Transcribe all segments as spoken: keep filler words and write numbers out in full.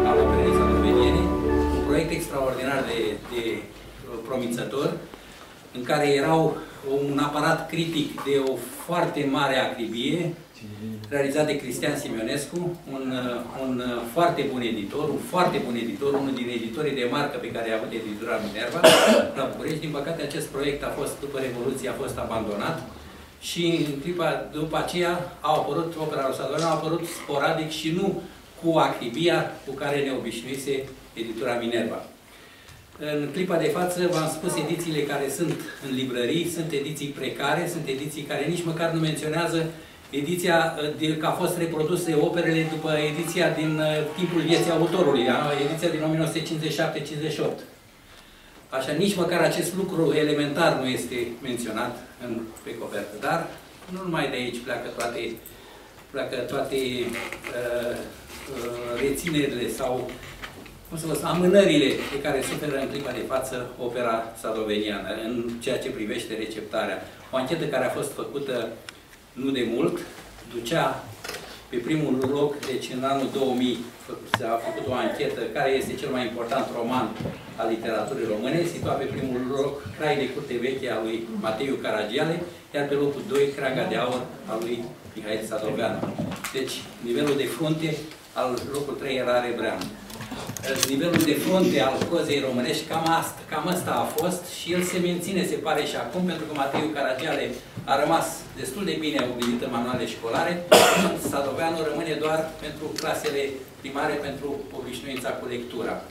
al operei sadoveniene, un proiect extraordinar de, de promițător, în care erau un aparat critic de o foarte mare acribie, realizat de Cristian Simionescu, un, un foarte bun editor, un foarte bun editor, unul din editorii de marcă pe care a avut editura Minerva la București. Din păcate, acest proiect a fost, după Revoluție, a fost abandonat și în clipa după aceea au apărut, opera lui Sadoveanu a apărut sporadic și nu cu acribia cu care ne obișnuise editura Minerva. În clipa de față, v-am spus, edițiile care sunt în librării sunt ediții precare, sunt ediții care nici măcar nu menționează ediția de, că a fost reproduse operele după ediția din uh, timpul vieții autorului, ediția din o mie nouă sute cincizeci și șapte cincizeci și opt. Așa, nici măcar acest lucru elementar nu este menționat în, pe copertă. Dar nu numai de aici pleacă toate, pleacă toate uh, uh, reținerile sau cum să vă spun, amânările pe care suferă în clipa de față opera sadoveniană în ceea ce privește receptarea. O anchetă care a fost făcută nu de mult, ducea pe primul loc, deci în anul două mii s-a făcut o anchetă care este cel mai important roman al literaturii române, situa pe primul loc Crai de curte veche al lui Mateiu Caragiale, iar pe locul doi Creanga de aur al lui Mihail Sadoveanu. Deci, nivelul de frunte al locul trei era Rebreanu. Nivelul de frunte al cozei românești, cam asta, cam asta a fost și el se menține, se pare și acum, pentru că Mateiu Caragiale a rămas destul de bine obilit în manuale școlare, și Sadoveanu rămâne doar pentru clasele primare, pentru obișnuința cu lectura.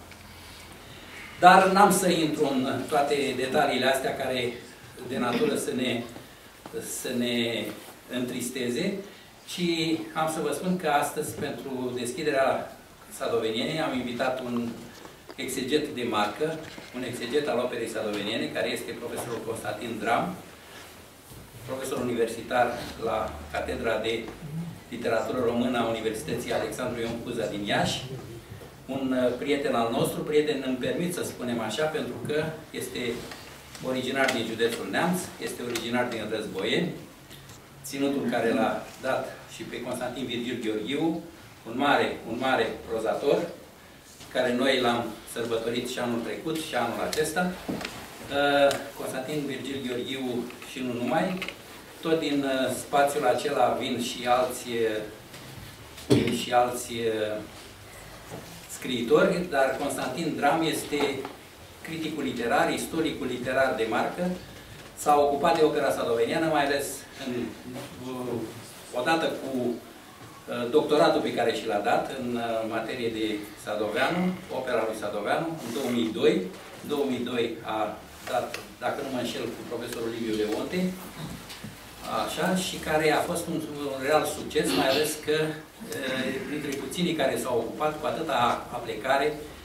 Dar n-am să intru în toate detaliile astea care de natură să ne, să ne întristeze, ci am să vă spun că astăzi, pentru deschiderea sadoveniene, am invitat un exeget de marcă, un exeget al operei sadoveniene, care este profesorul Constantin Dram, profesor universitar la Catedra de Literatură Română a Universității Alexandru Ioan Cuza din Iași, un prieten al nostru, prieten îmi permit să spunem așa, pentru că este originar din județul Neamț, este originar din Războieni, ținutul care l-a dat și pe Constantin Virgil Gheorghiu, un mare, un mare prozator, care noi l-am sărbătorit și anul trecut și anul acesta. Constantin Virgil Gheorghiu și nu numai. Tot din spațiul acela vin și alți, vin și alți scriitori, dar Constantin Dram este criticul literar, istoricul literar de marcă. S-a ocupat de opera sadoveniană, mai ales în, odată cu doctoratul pe care și l-a dat în materie de Sadoveanu, opera lui Sadoveanu, în două mii doi. În două mii doi a dat, dacă nu mă înșel, cu profesorul Liviu Leonte, așa, și care a fost un, un real succes, mai ales că printre puținii care s-au ocupat cu atâta aplecare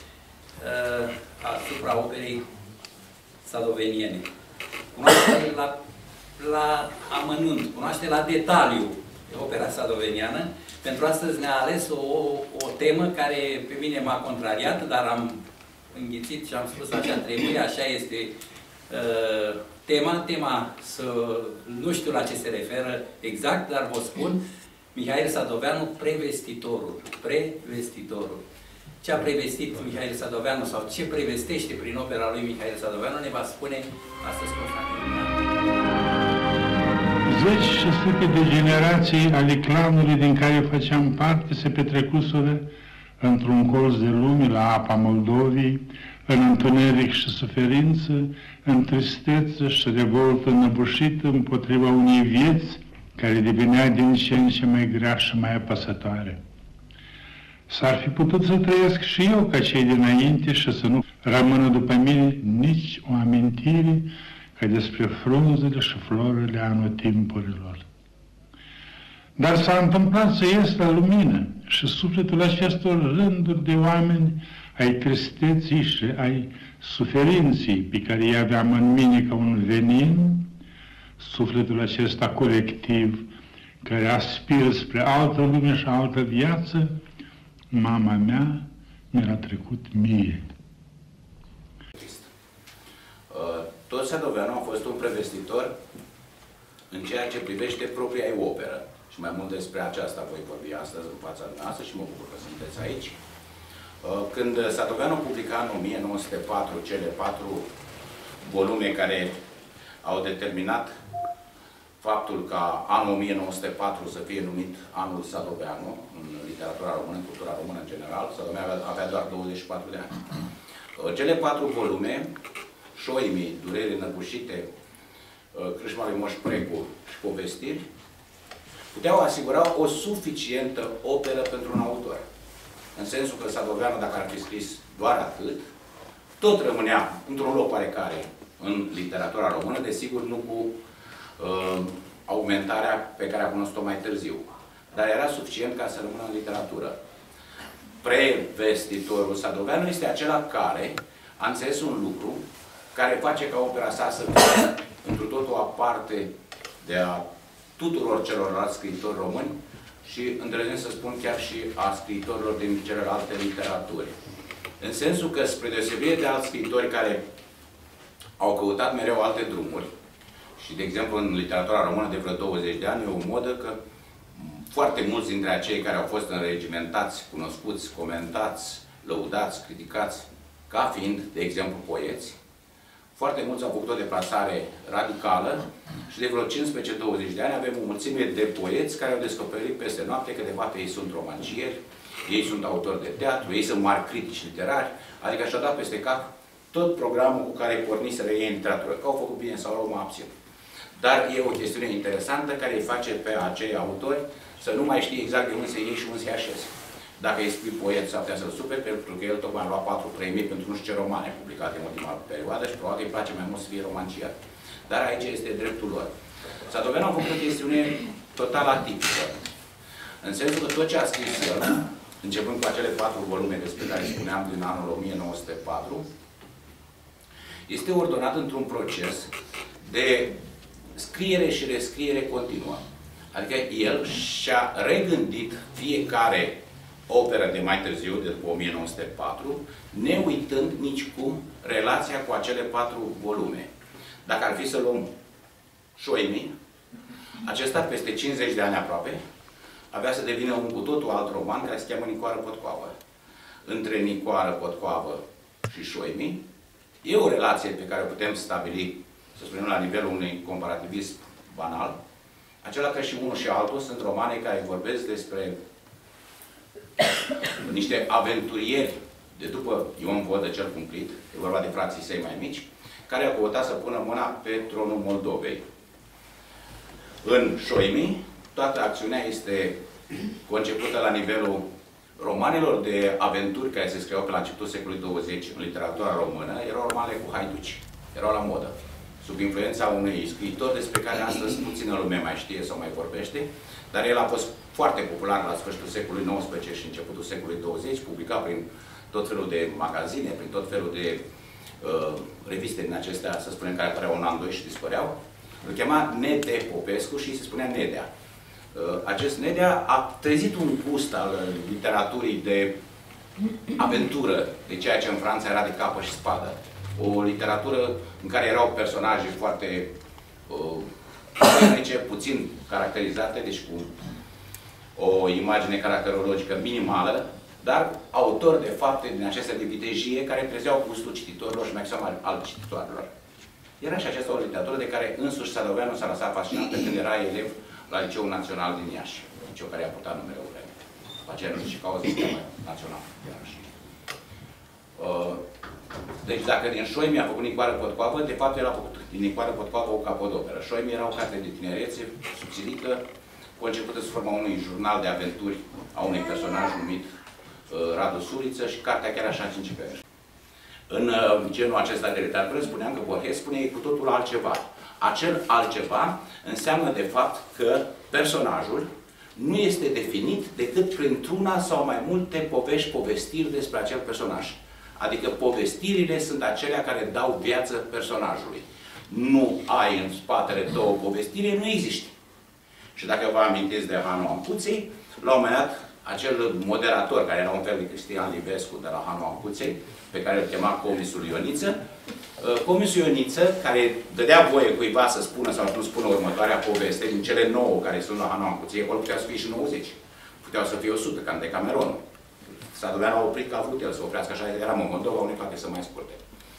asupra operei sadoveniene. Cunoaște la, la amănunt, cunoaște la detaliu opera sadoveniană. Pentru astăzi ne-a ales o, o temă care pe mine m-a contrariat, dar am înghițit și am spus așa trebuie, așa este uh, tema. Tema, să, nu știu la ce se referă exact, dar vă spun, Mihail Sadoveanu, prevestitorul. Prevestitorul. Ce a prevestit Mihail Sadoveanu sau ce prevestește prin opera lui Mihail Sadoveanu ne va spune astăzi Constantin. Zeci și sute de generații ale clanului din care făceam parte se petrecuseră într-un colț de lume la apa Moldovei, în întuneric și suferință, în tristețe și revoltă înăbușită împotriva unei vieți care devenea din ce în ce mai grea și mai apăsătoare. S-ar fi putut să trăiesc și eu ca cei dinainte și să nu rămână după mine nici o amintire ca despre frunzele și florile anotimpurilor. Dar s-a întâmplat să ies la lumină și sufletul acestor rânduri de oameni ai tristeții și ai suferinței pe care îi aveam în mine ca un venin, sufletul acesta colectiv care aspiră spre altă lume și altă viață, mama mea mi-a trecut mie. Tot Sadoveanu a fost un prevestitor în ceea ce privește propria ei operă. Și mai mult despre aceasta voi vorbi astăzi în fața noastră și mă bucur că sunteți aici. Când Sadoveanu publica în o mie nouă sute patru cele patru volume care au determinat faptul ca anul o mie nouă sute patru să fie numit anul Sadoveanu, în literatura română, în cultura română în general, Sadoveanu avea doar douăzeci și patru de ani. Cele patru volume, Șoimii, Dureri înăbușite, Crâșma lui Moș Precu și Povestiri, puteau asigura o suficientă operă pentru un autor. În sensul că Sadoveanu, dacă ar fi scris doar atât, tot rămânea într-un loc oarecare în literatura română, desigur nu cu uh, augmentarea pe care a cunoscut-o mai târziu. Dar era suficient ca să rămână în literatură. Prevestitorul Sadoveanu este acela care a înțeles un lucru care face ca opera sa să fie într totul aparte de a tuturor celorlalți scriitori români și, îndrăznesc să spun, chiar și a scriitorilor din celelalte literaturi. În sensul că, spre deosebire de alți scriitori care au căutat mereu alte drumuri, și, de exemplu, în literatura română de vreo douăzeci de ani, e o modă că foarte mulți dintre acei care au fost înregimentați, cunoscuți, comentați, lăudați, criticați, ca fiind, de exemplu, poeți, foarte mulți au făcut o deplasare radicală și de vreo cincisprezece douăzeci de ani avem o mulțime de poeți care au descoperit peste noapte că, de fapt, ei sunt romancieri, ei sunt autori de teatru, ei sunt mari critici literari, adică și-au dat peste cap tot programul cu care porniseră ei în literatură. Că au făcut bine sau rău, mă abțin. Dar e o chestiune interesantă care îi face pe acei autori să nu mai știe exact de unde se iei și unde se așeze. Dacă îi spui poet, s-ar putea să-l superi, pentru că el tocmai a luat patru premii pentru nu știu ce romane publicate în ultima perioadă și probabil îi place mai mult să fie romanciar. Dar aici este dreptul lor. Sadoveanu a făcut o chestiune total atipică. În sensul că tot ce a scris el, începând cu acele patru volume despre care spuneam din anul o mie nouă sute patru, este ordonat într-un proces de scriere și rescriere continuă. Adică el și-a regândit fiecare operă de mai târziu, de după o mie nouă sute patru, ne uitând nicicum relația cu acele patru volume. Dacă ar fi să luăm Șoimii, acesta, peste cincizeci de ani aproape, avea să devină un cu totul alt roman care se cheamă Nicoară Potcoavă. Între Nicoară Potcoavă și Șoimii e o relație pe care o putem stabili, să spunem, la nivelul unui comparativism banal, acela că și unul și altul sunt romane care vorbesc despre niște aventurieri de după Ion Vodă cel cumplit, e vorba de frații săi mai mici, care au căutat să pună mâna pe tronul Moldovei. În Șoimii, toată acțiunea este concepută la nivelul romanelor de aventuri care se scriau pe la începutul secolului douăzeci în literatura română, erau romane cu haiduci, erau la modă, sub influența unui scriitor despre care astăzi puțină lume mai știe sau mai vorbește, dar el a fost foarte popular la sfârșitul secolului nouăsprezece și începutul secolului douăzeci, publicat prin tot felul de magazine, prin tot felul de uh, reviste din acestea, să spunem, care apăreau un an, doi și dispăreau. Îl chema Nede Popescu și se spunea Nedea. Uh, acest Nedea a trezit un gust al literaturii de aventură, de ceea ce în Franța era de capă și spadă. O literatură în care erau personaje foarte uh, puțin caracterizate, deci cu o imagine caracterologică minimală, dar autori de fapte din acestea de vitejie care trezeau gustul cititorilor și mai seama al cititorilor. Era și aceasta o literatură de care însuși Sadoveanu s-a lăsat fascinat pe când era elev la Liceul Național din Iași, liceu care a purtat numele o vreme. După aceea nu știu ce cauză sistemă național. Uh, deci dacă din Șoimii a făcut Nicoară Potcoavă, de fapt el a făcut din Nicoară Potcoavă o capodoperă. Șoimii era o carte de tinerețe subțirită, concepută sub forma unui jurnal de aventuri a unui personaj numit uh, Radu Suriță și cartea chiar așa începea. În uh, genul acesta de literatură spuneam că Borges spune cu totul altceva. Acel altceva înseamnă de fapt că personajul nu este definit decât printr-una sau mai multe povești, povestiri despre acel personaj. Adică povestirile sunt acelea care dau viață personajului. Nu ai în spatele două povestiri, nu există. Și dacă vă amintiți de Hanu Ampuței, la un moment dat, acel moderator, care era un fel de Cristian Livescu de la Hanu Ampuței, pe care îl chema Comisul Ioniță, Comisul Ioniță, care dădea voie cuiva să spună sau nu spună următoarea poveste, din cele nouă care sunt la Hanu Ampuței, acolo puteau să fie și nouăzeci. Puteau să fie o sută, cam de Cameronul. Sadoveanu a oprit că a vrut el să oprească, așa era Moldova, unii poate să mai scurte.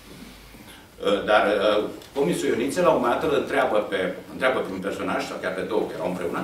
Dar Comisul Ioniță, la un moment dat, îl întreabă pe, întreabă pe un personaj, sau chiar pe două, că erau împreună,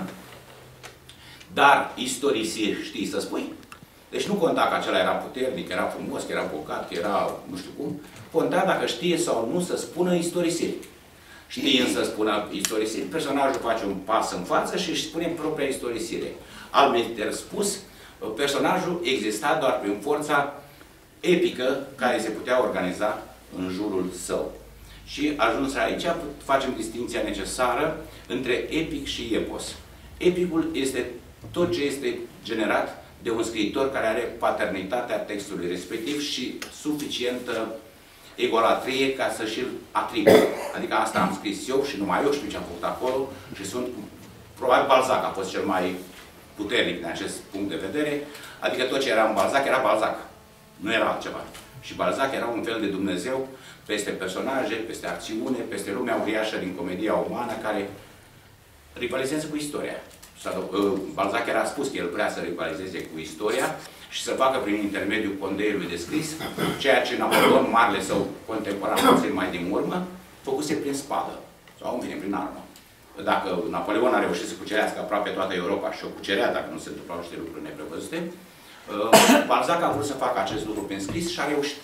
dar istorisiri știi să spui? Deci nu conta că acela era puternic, era frumos, că era bogat, că era nu știu cum. Conta dacă știe sau nu să spună istorisiri. Știind să spună istorisiri, personajul face un pas în față și își spune propria istorisire. Altminte spus, personajul exista doar prin forța epică care se putea organiza în jurul său. Și ajuns aici, facem distinția necesară între epic și epos. Epicul este tot ce este generat de un scriitor care are paternitatea textului respectiv și suficientă egolatrie ca să și-l atribuie. Adică asta am scris eu și numai eu știu ce am făcut acolo și sunt, probabil Balzac a fost cel mai puternic din acest punct de vedere, adică tot ce era în Balzac era Balzac, nu era altceva. Și Balzac era un fel de Dumnezeu peste personaje, peste acțiune, peste lumea uriașă din comedia umană care rivalizează cu istoria. Balzac era spus că el vrea să rivalizeze cu istoria și să facă prin intermediul condeiului de scris ceea ce Napoleon, marele său contemporan, mai din urmă, făcuse prin spadă sau în fine, prin armă. Dacă Napoleon a reușit să cucerească aproape toată Europa și o cucerea dacă nu se întâmplau niște lucruri neprevăzute, Balzac a vrut să facă acest lucru prin scris și a reușit.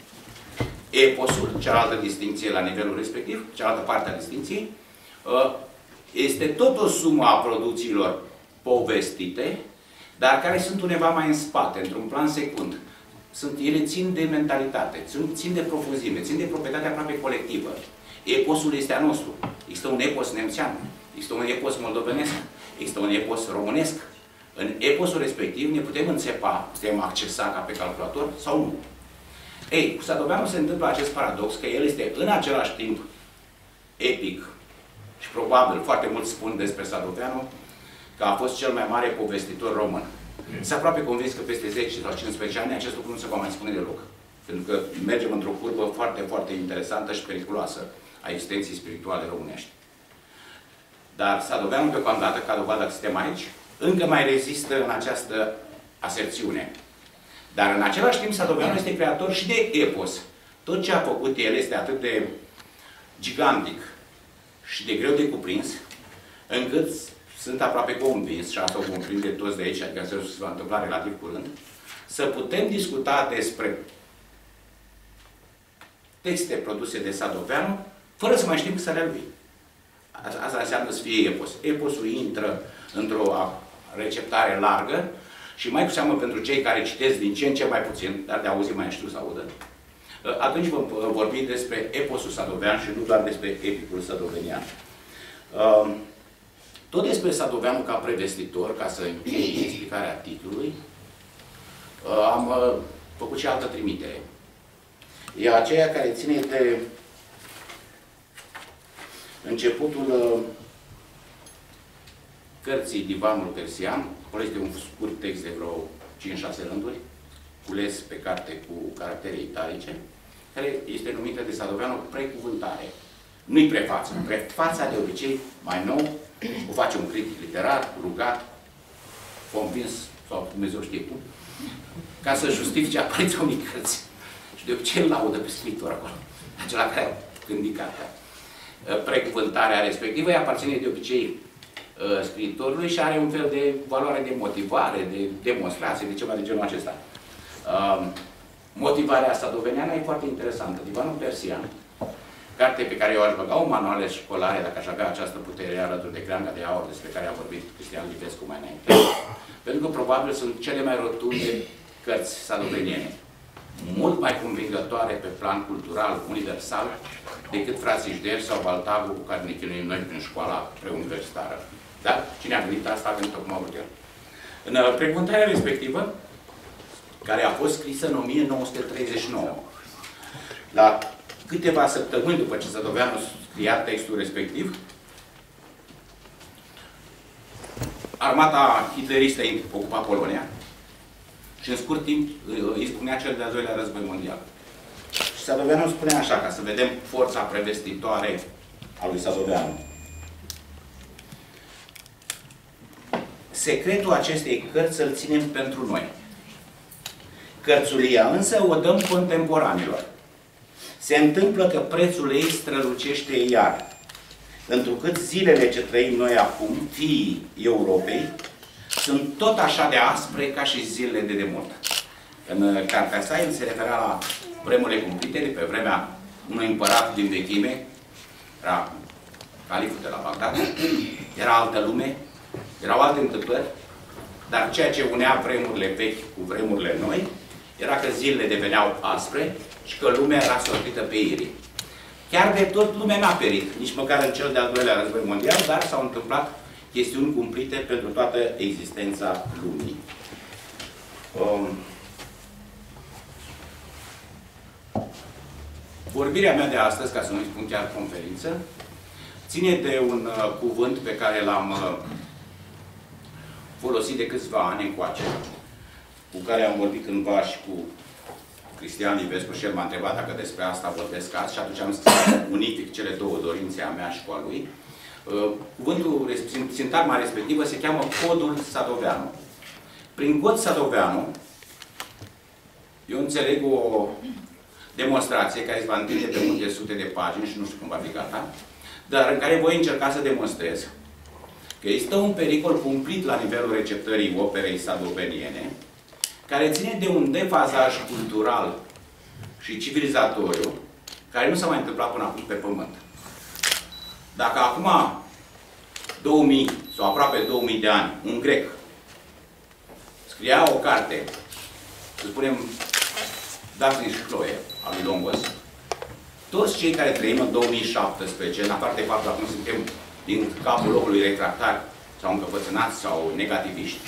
Eposul, cealaltă distinție la nivelul respectiv, cealaltă parte a distinției, este tot o sumă a producțiilor povestite, dar care sunt undeva mai în spate, într-un plan secund. Sunt, ele țin de mentalitate, țin de profunzime, țin de proprietate aproape colectivă. Eposul este a nostru. Există un epos nemțean, există un epos moldovenesc, există un epos românesc. În eposul respectiv ne putem înțepa, putem accesa ca pe calculator sau nu. Ei, cu Sadoveanu se întâmplă acest paradox că el este în același timp epic și probabil foarte mulți spun despre Sadoveanu că a fost cel mai mare povestitor român. Sunt aproape convins că peste zece sau cincisprezece ani acest lucru nu se va mai spune deloc. Pentru că mergem într-o curbă foarte, foarte interesantă și periculoasă a existenței spirituale românești. Dar Sadoveanu, deocamdată, ca dovadă că suntem aici, încă mai rezistă în această aserțiune. Dar în același timp, Sadoveanu este creator și de epos. Tot ce a făcut el este atât de gigantic și de greu de cuprins, încât sunt aproape convins, și asta o vom prinde toți de aici, adică se va întâmpla relativ curând, să putem discuta despre texte produse de Sadoveanu, fără să mai știm să le lui. Asta înseamnă să fie epos. Eposul intră într-o receptare largă și mai cu seamă pentru cei care citesc din ce în ce mai puțin, dar de auzit mai știu să audă, atunci vom vorbi despre eposul sadovean și nu doar despre epicul sadovenian. Tot despre Sadoveanu ca prevestitor, ca să închei explicarea titlului, am făcut și altă trimitere. E aceea care ține de începutul cărții Divanul Persian. Acolo este un scurt text de vreo cinci șase rânduri, cules pe carte cu caractere italice, care este numită de Sadoveanu precuvântare. Nu-i prefață. Prefața, de obicei, mai nou, o face un critic literar, rugat, convins, sau Dumnezeu știe cum, ca să justifice apariția unei cărți. Și de obicei îl laudă pe scriitor acolo, acela care a gândit cartea. Precuvântarea respectivă îi aparține de obicei scriitorului și are un fel de valoare de motivare, de demonstrație, de ceva de genul acesta. Motivarea sadoveneană e foarte interesantă. Divanul Persian, carte pe care eu aș băga o manuale școlare, dacă aș avea această putere alături de Creanga de Aur, despre care a vorbit Cristian Livescu mai înainte, pentru că probabil sunt cele mai rotunde cărți sadoveniene, mult mai convingătoare pe plan cultural, universal, decât frații Jderi sau Baltagul cu care ne chinuim noi prin școala preuniversitară. Dar cine a gândit asta, a gândit-o cum a vrut el. În precuvântarea respectivă, care a fost scrisă în o mie nouă sute treizeci și nouă, la câteva săptămâni după ce Sadoveanu scria textul respectiv, armata hitleristă ocupa Polonia și în scurt timp îi spunea cel de-al doilea război mondial. Și Sadoveanu spunea așa, ca să vedem forța prevestitoare a lui Sadoveanu. Secretul acestei cărți îl ținem pentru noi. Cărțulia însă o dăm contemporanilor. Se întâmplă că prețul ei strălucește iar, întrucât zilele ce trăim noi acum, fiii Europei, sunt tot așa de aspre ca și zilele de demult. În cartea sa, el se referea la vremurile cumplite, de pe vremea unui împărat din vechime, era califul de la Bagdad, era altă lume, erau alte întâmplări, dar ceea ce unea vremurile vechi cu vremurile noi, era că zilele deveneau aspre și că lumea era sortită pe irii. Chiar de tot lumea n-a perit, nici măcar în cel de-al doilea război mondial, dar s-au întâmplat chestiuni cumplite pentru toată existența lumii. Um, vorbirea mea de astăzi, ca să nu spun chiar conferință, ține de un uh, cuvânt pe care l-am uh, folosit de câțiva ani încoace, cu care am vorbit cândva și cu Cristian Livescu și el m-a întrebat dacă despre asta vorbesc azi și atunci am scris unific cele două dorințe, a mea și cu a lui. Uh, cuvântul, sintagma respectivă se cheamă Codul Sadoveanu. Prin Cod Sadoveanu, eu înțeleg o demonstrație care se va întinde pe multe sute de pagini și nu știu cum va fi gata, dar în care voi încerca să demonstrez că există un pericol cumplit la nivelul receptării operei sadoveniene, care ține de un defazaj cultural și civilizatoriu, care nu s-a mai întâmplat până acum pe Pământ. Dacă acum două mii sau aproape două mii de ani, un grec scria o carte, să spunem, Daphne și Chloe, al lui Longos, toți cei care trăim în două mii șaptesprezece, în afară de faptul că acum suntem din capul locului retractari sau încăpățânați sau negativiști,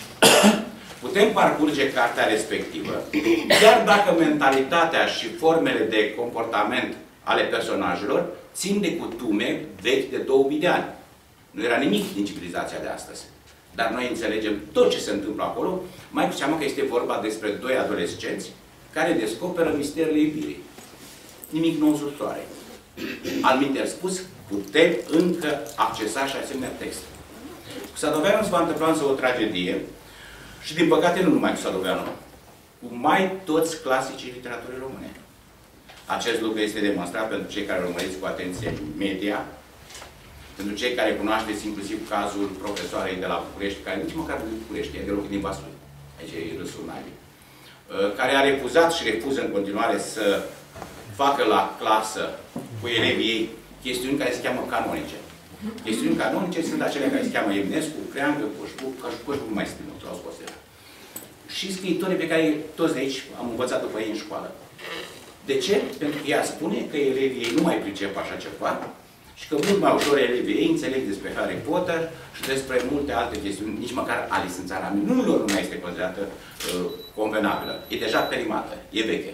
putem parcurge cartea respectivă, chiar dacă mentalitatea și formele de comportament ale personajelor țin de cutume vechi de două mii de ani. Nu era nimic din civilizația de astăzi. Dar noi înțelegem tot ce se întâmplă acolo, mai cu seamă că este vorba despre doi adolescenți care descoperă misterele iubirii. Nimic nou sub soare. Alminter spus, putem încă accesa și asemenea texte. Cu Sadoveanu se va întâmpla însă o tragedie și, din păcate, nu numai cu Sadoveanu, cu mai toți clasicii literaturii române. Acest lucru este demonstrat pentru cei care urmăriți cu atenție media, pentru cei care cunoașteți inclusiv cazul profesoarei de la București, care nici măcar din București, e deloc din Vaslui. Aici e râsul naibii. Care a refuzat și refuză în continuare să facă la clasă cu elevii ei chestiuni care se cheamă canonice. Chestiuni canonice sunt acele care se cheamă Eminescu, Creangă, Coșbuc, Coșbuc mai stimul, l-au scos de la. Și scriitorii pe care toți de aici am învățat după ei în școală. De ce? Pentru că ea spune că elevii ei nu mai pricep așa ceva și că mult mai ușor elevii ei înțeleg despre Harry Potter și despre multe alte chestiuni, nici măcar Alice în țara minunilor nu mai este considerată uh, convenabilă. E deja perimată, e veche.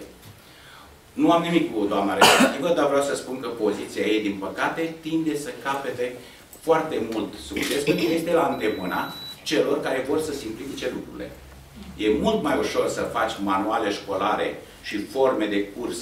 Nu am nimic cu doamna respectivă, dar vreau să spun că poziția ei, din păcate, tinde să capete foarte mult succes, pentru că este la îndemâna celor care vor să simplifice lucrurile. E mult mai ușor să faci manuale școlare și forme de curs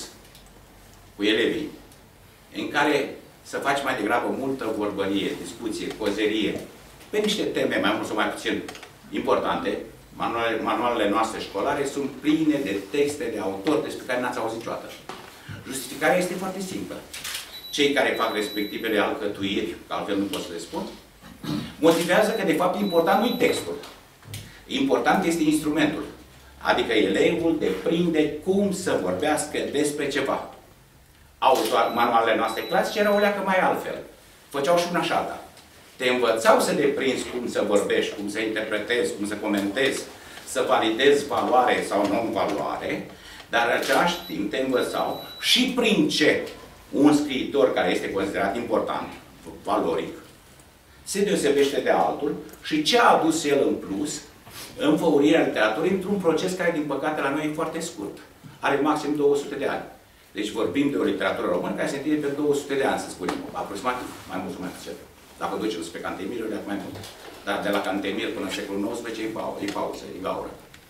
cu elevii, în care să faci mai degrabă multă vorbărie, discuție, cozerie, pe niște teme mai mult sau mai puțin importante. Manualele, manualele noastre școlare sunt pline de texte de autori despre care n-ați auzit niciodată. Justificarea este foarte simplă. Cei care fac respectivele alcătuiri, că altfel nu pot să le spun, motivează că de fapt important nu-i textul. Important este instrumentul. Adică elevul deprinde cum să vorbească despre ceva. Autor, manualele noastre clasice erau o leacă mai altfel. Făceau și una și alta. Te învățau să deprinzi cum să vorbești, cum să interpretezi, cum să comentezi, să validezi valoare sau non-valoare, dar în același timp te învățau și prin ce un scriitor care este considerat important, valoric, se deosebește de altul și ce a adus el în plus în făurirea literaturii într-un proces care, din păcate, la noi e foarte scurt. Are maxim două sute de ani. Deci vorbim de o literatură română care se întinde pe două sute de ani, să spunem, aproximativ, mai mult sau mai puțin. Dacă ducem spre Cantemir, le mai mult. Dar de la Cantemir până în secolul nouăsprezece e, pau e pauză, e gaură.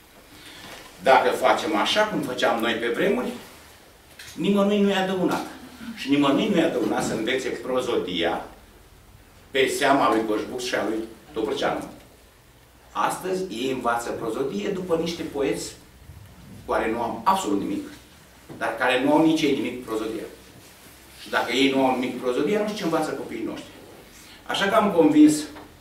Dacă facem așa cum făceam noi pe vremuri, nimănui nu i-a dăunat. Și nimănui nu i-a dăunat să învețe prozodia pe seama lui Coșbuc și a lui Dobrăceanu. Astăzi ei învață prozodie după niște poeți cu care nu am absolut nimic, dar care nu au nici ei nimic prozodia. Și dacă ei nu au nimic prozodia, nu știu ce învață copiii noștri. Așa că am convins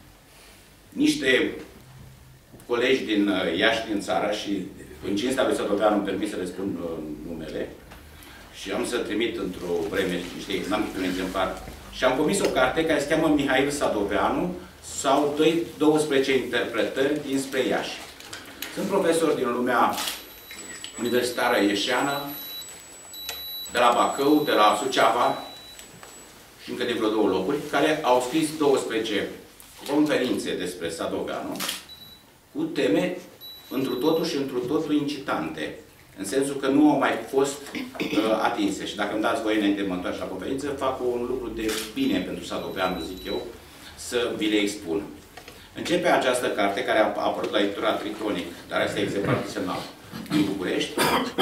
niște colegi din Iași, din țară, și în cinstea lui Sadoveanu îmi permis să le spun numele, și am să trimit într-o vreme niște, n-am un exemplar, și am comis o carte care se cheamă Mihail Sadoveanu sau douăsprezece interpretări dinspre Iași. Sunt profesori din lumea universitară ieșeană, de la Bacău, de la Suceava și încă de vreo două locuri, care au scris douăsprezece conferințe despre Sadoveanu cu teme întru totul și întru totul incitante, în sensul că nu au mai fost uh, atinse. Și dacă îmi dați voie înainte de mă întoarce la conferință, fac un lucru de bine pentru Sadoveanu, zic eu, să vi le expun. Începe această carte, care a apărut la editura Tritonic, dar este exemplar semnal din București.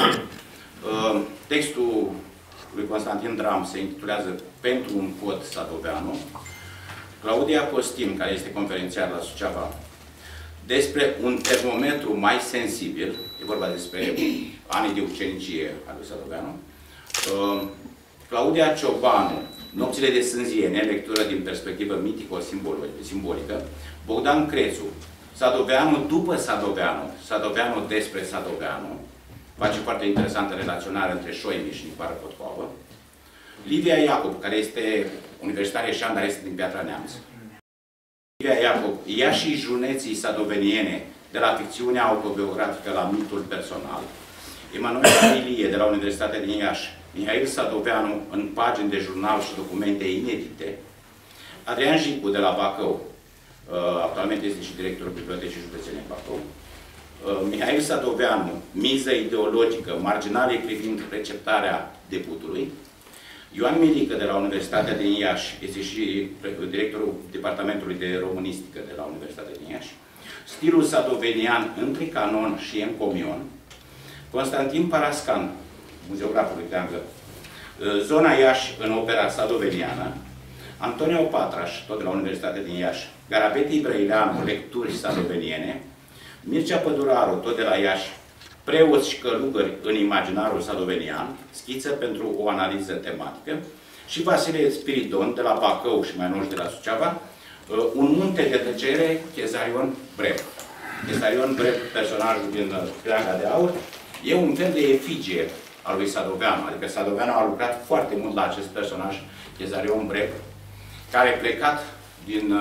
Uh, textul lui Constantin Dram se intitulează Pentru un cod Sadoveanu. Claudia Costin, care este conferențiar la Suceava, despre un termometru mai sensibil, e vorba despre anii de ucenicie a lui Sadoveanu. Uh, Claudia Ciobanu, Nopțile de sânziene, lectură din perspectivă mitico-simbolică. Bogdan Crețu, Sadoveanu după Sadoveanu, Sadoveanu despre Sadoveanu. Face foarte interesantă relaționare între Șoimi și Nicoară Potcoavă. Livia Iacob, care este universitar ieșean, dar este din Piatra Neamț. Livia Iacob, Iașii juneții sadoveniene, de la ficțiunea autobiografică la mitul personal. Emanuela Ilie, de la Universitatea din Iași. Mihail Sadoveanu, în pagini de jurnal și documente inedite. Adrian Jicu, de la Bacău. Actualmente este și directorul Bibliotecii Județene Bacău. Mihail Sadoveanu, miză ideologică, marginale privind receptarea debutului. Ioan Milică, de la Universitatea din Iași, este și directorul Departamentului de Românistică de la Universitatea din Iași. Stilul sadovenian între canon și encomion. Constantin Parascan, muzeograful lui Teangă, Zona Iași în opera sadoveniană. Antonio Patraș, tot de la Universitatea din Iași. Garabeti Brăileanu, lecturi sadoveniene. Mircea Păduraru, tot de la Iași, Preoți și călugări în imaginarul sadovenian, schiță pentru o analiză tematică. Și Vasile Spiridon, de la Bacău și mai nou de la Suceava, Un munte de tăcere, Chezarion Brev. Chezarion Brev, personajul din Creanga de Aur, e un fel de efigie al lui Sadoveanu, adică Sadoveanu a lucrat foarte mult la acest personaj, Chezarion Brev, care plecat din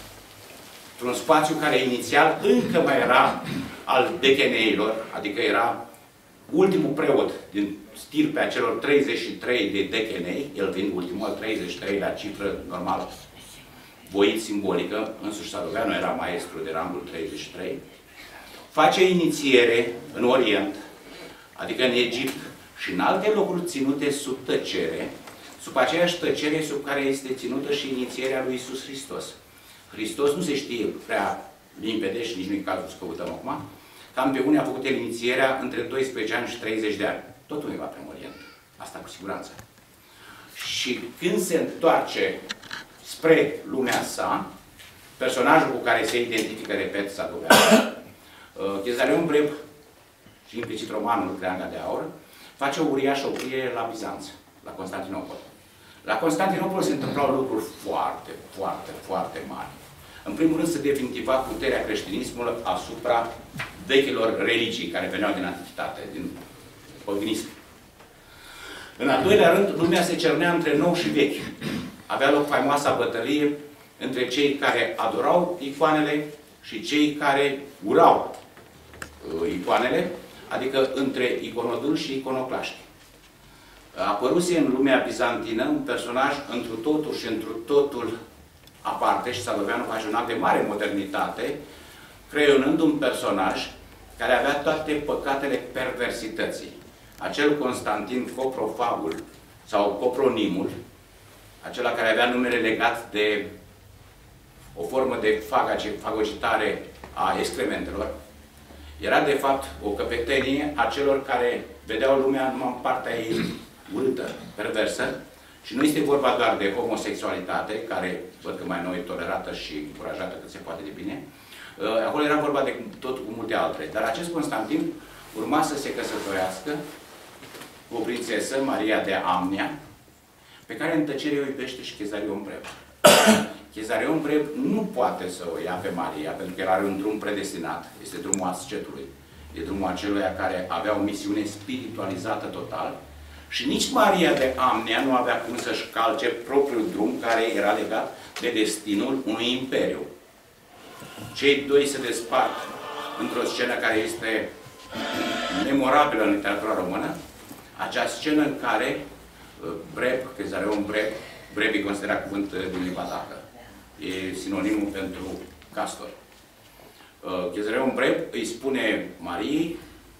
un spațiu care inițial încă mai era al decheneilor, adică era ultimul preot din stirpea celor treizeci și trei de dechenei, el fiind ultimul, al treizeci și treilea cifră normal, voit simbolică, însuși Sadoveanu era maestru de rangul treizeci și trei, face inițiere în Orient, adică în Egipt și în alte locuri ținute sub tăcere, sub aceeași tăcere sub care este ținută și inițierea lui Iisus Hristos. Hristos nu se știe prea limpede și nici nu-i cazul să căutăm acum, cam pe unde a făcut el inițierea între doisprezece ani și treizeci de ani. Tot undeva prin Orient. Asta cu siguranță. Și când se întoarce spre lumea sa, personajul cu care se identifică, repet, Sadoveanu, Chezarion Brev și implicit romanul Creanga de Aur, face o uriașă oprire la Bizanț, la Constantinopol. La Constantinopol se întâmplau lucruri foarte, foarte, foarte mari. În primul rând se definitiva puterea creștinismului asupra vechilor religii care veneau din antichitate, din păgânism. În al doilea rând, lumea se cernea între nou și vechi. Avea loc faimoasa bătălie între cei care adorau icoanele și cei care urau uh, icoanele, adică între iconodâl și iconoclaști. Apăruse în lumea bizantină un personaj întru totul și întru totul aparte și Sadoveanu face un act de mare modernitate, creionând un personaj care avea toate păcatele perversității. Acel Constantin Coprofagul sau Copronimul, acela care avea numele legat de o formă de fagocitare a excrementelor, era de fapt o căpetenie a celor care vedeau lumea numai în partea ei urâtă, perversă, și nu este vorba doar de homosexualitate, care văd că mai nou e tolerată și încurajată cât se poate de bine. Acolo era vorba de tot cu multe altele. Dar acest Constantin urma să se căsătorească cu o prințesă, Maria de Amnia, pe care în tăcere o iubește și Chezarion Breb. Chezarion Breb nu poate să o ia pe Maria, pentru că el are un drum predestinat. Este drumul ascetului. E drumul aceluia care avea o misiune spiritualizată total. Și nici Maria de Amnia nu avea cum să-și calce propriul drum care era legat de destinul unui imperiu. Cei doi se despart într-o scenă care este memorabilă în literatura română, acea scenă în care Breb, Chezarion Breb, Breb e considerat cuvânt din limba dacă. E sinonimul pentru castor. Chezarion Breb îi spune Mariei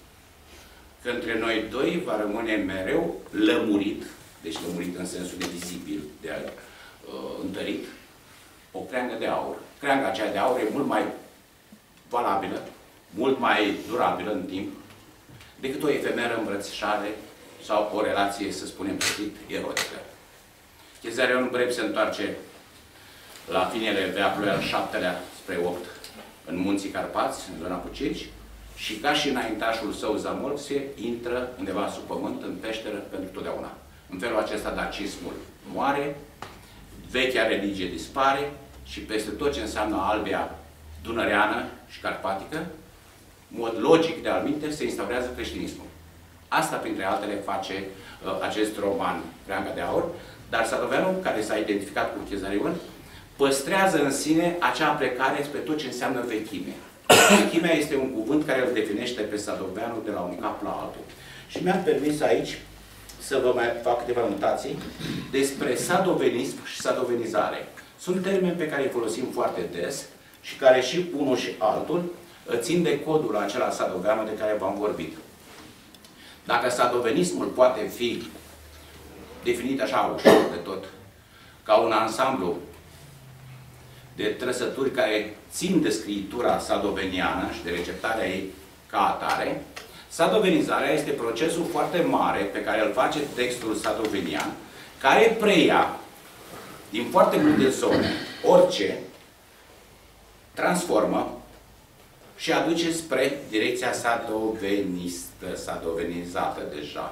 că între noi doi va rămâne mereu lămurit, deci lămurit în sensul de vizibil, de uh, întărit, o creangă de aur. Creanga aceea de aur e mult mai valabilă, mult mai durabilă în timp, decât o efemeră îmbrățișare sau o relație, să spunem, strict erotică. Chezarion Breb se întoarce la finele veacului al șaptelea spre opt, în munții Carpați, în zona Bucici, și ca și înaintașul său Zamolxe, intră undeva sub pământ, în peșteră, pentru totdeauna. În felul acesta dacismul moare, vechea religie dispare și peste tot ce înseamnă Albia dunăreană și carpatică, în mod logic de alminte, se instaurează creștinismul. Asta, printre altele, face uh, acest roman, Creanga de Aur, dar Sadoveanu, care s-a identificat cu Chezarion, păstrează în sine acea plecare spre tot ce înseamnă vechime. Vechimea este un cuvânt care îl definește pe Sadoveanu de la un cap la altul. Și mi-am permis aici să vă mai fac câteva notații despre sadovenism și sadovenizare. Sunt termeni pe care îi folosim foarte des și care și unul și altul țin de codul acela Sadoveanu de care v-am vorbit. Dacă sadovenismul poate fi definit așa ușor de tot, ca un ansamblu de trăsături care țin de scriitura sadoveniană și de receptarea ei ca atare, sadovenizarea este procesul foarte mare pe care îl face textul sadovenian, care preia din foarte multe zone orice, transformă și aduce spre direcția sadovenistă, sadovenizată deja.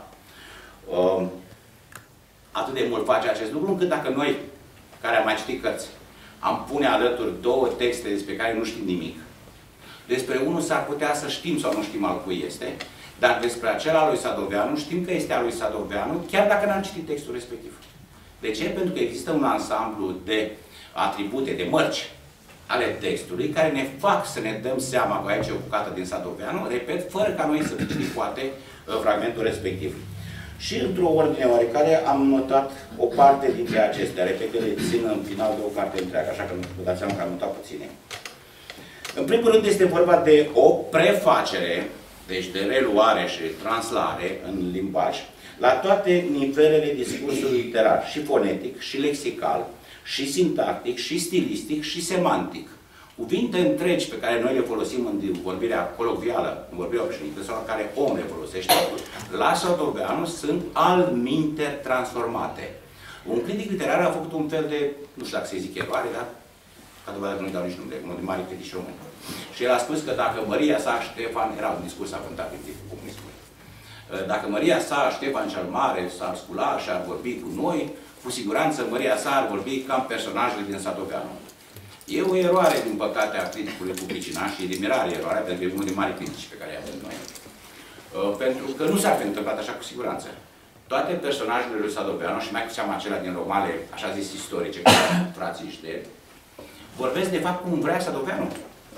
Atât de mult face acest lucru, încât dacă noi, care am mai citit cărți, am pune alături două texte despre care nu știm nimic. Despre unul s-ar putea să știm sau nu știm al cui este, dar despre acela lui Sadoveanu știm că este al lui Sadoveanu, chiar dacă n-am citit textul respectiv. De ce? Pentru că există un ansamblu de atribute, de mărci ale textului, care ne fac să ne dăm seama că aici e o bucată din Sadoveanu, repet, fără ca noi să fi citit poate fragmentul respectiv. Și într-o ordine oarecare am notat o parte dintre acestea, repet, le țin în final de o carte întreagă, așa că vă dați seama că am notat puține. În primul rând este vorba de o prefacere, deci de reluare și translare în limbaj, la toate nivelele discursului literar, și fonetic, și lexical, și sintactic, și stilistic, și semantic. Cuvinte întregi pe care noi le folosim în vorbirea colocvială, în vorbirea obișnuită, sau care om le folosește, la Sadoveanu sunt alminter transformate. Un critic literar a făcut un fel de, nu știu dacă se zic eroare, dar ca dovadă că nu-i dau nici nume, unul din mari critici români. Și el a spus că dacă Maria sa Ștefan, era un discurs avântat în timpul comunismului, dacă Maria sa Ștefan cel Mare s-ar scula și ar vorbi cu noi, cu siguranță Maria sa ar vorbi cam personajele din Sadoveanu. E o eroare, din păcate, a criticului publicinaș și e de mirare eroarea, pentru că e unul din mari critici pe care i avem noi. Pentru că nu s-ar fi întâmplat așa cu siguranță. Toate personajele lui Sadoveanu, și mai cu seama acelea din romane, așa zis istorice, ca frații Șteri, vorbesc de fapt cum vrea Sadoveanu.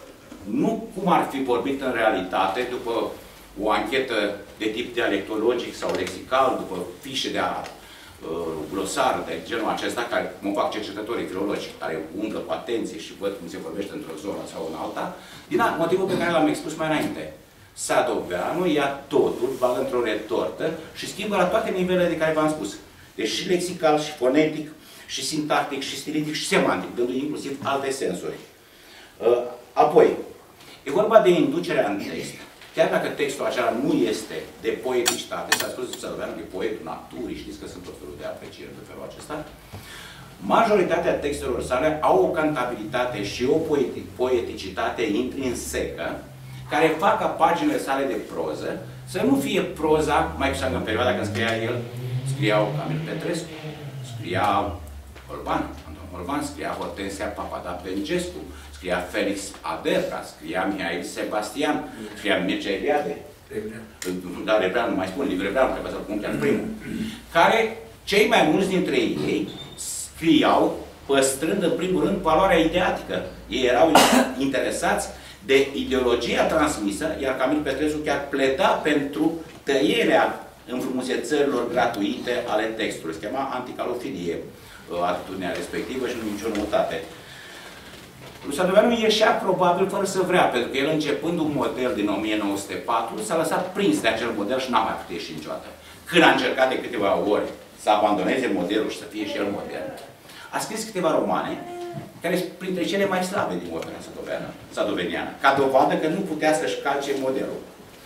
Nu cum ar fi vorbit în realitate, după o anchetă de tip dialectologic sau lexical, după fișe de a glosar de genul acesta, care mă fac cercetătorii filologi, care umblă cu atenție și văd cum se vorbește într-o zonă sau în alta, din motivul pe care l-am expus mai înainte. Sadoveanu ia totul, bagă într-o retortă și schimbă la toate nivelele de care v-am spus. Deci și lexical, și fonetic, și sintactic, și stilistic, și semantic, dându-i inclusiv alte sensuri. Apoi, e vorba de inducerea în text. Chiar dacă textul acela nu este de poeticitate, s-a spus să Sadoveanu că e poetul naturii, știți că sunt tot felul de aprecieri de felul acesta, majoritatea textelor sale au o cantabilitate și o poetic, poeticitate intrinsecă, care fac ca paginile sale de proză să nu fie proza, mai cu seamă în perioada când scria el, scriau Camil Petrescu, scria Olban, Anton Olban, scria Hortensia Papadopengescu, scria Felix Aderca, scria Mihail Sebastian, scria Mircea Eliade. Da, Rebreanu, nu mai spun, Liv Rebreanu, trebuie să-l pun chiar primul. Care, cei mai mulți dintre ei, scriau păstrând în primul rând valoarea ideatică. Ei erau interesați de ideologia transmisă, iar Camil Petrescu chiar pleda pentru tăierea înfrumusețărilor gratuite ale textului. Se chema anticalofilie atitudinea respectivă și nu nicio noutate. Lui Sadoveanu ieșea probabil fără să vrea, pentru că el, începând un model din o mie nouă sute patru, s-a lăsat prins de acel model și n-a mai putut ieși niciodată. Când a încercat de câteva ori să abandoneze modelul și să fie și el modern, a scris câteva romane, care sunt printre cele mai slabe din opera sadoveniană, ca dovadă că nu putea să-și calce modelul.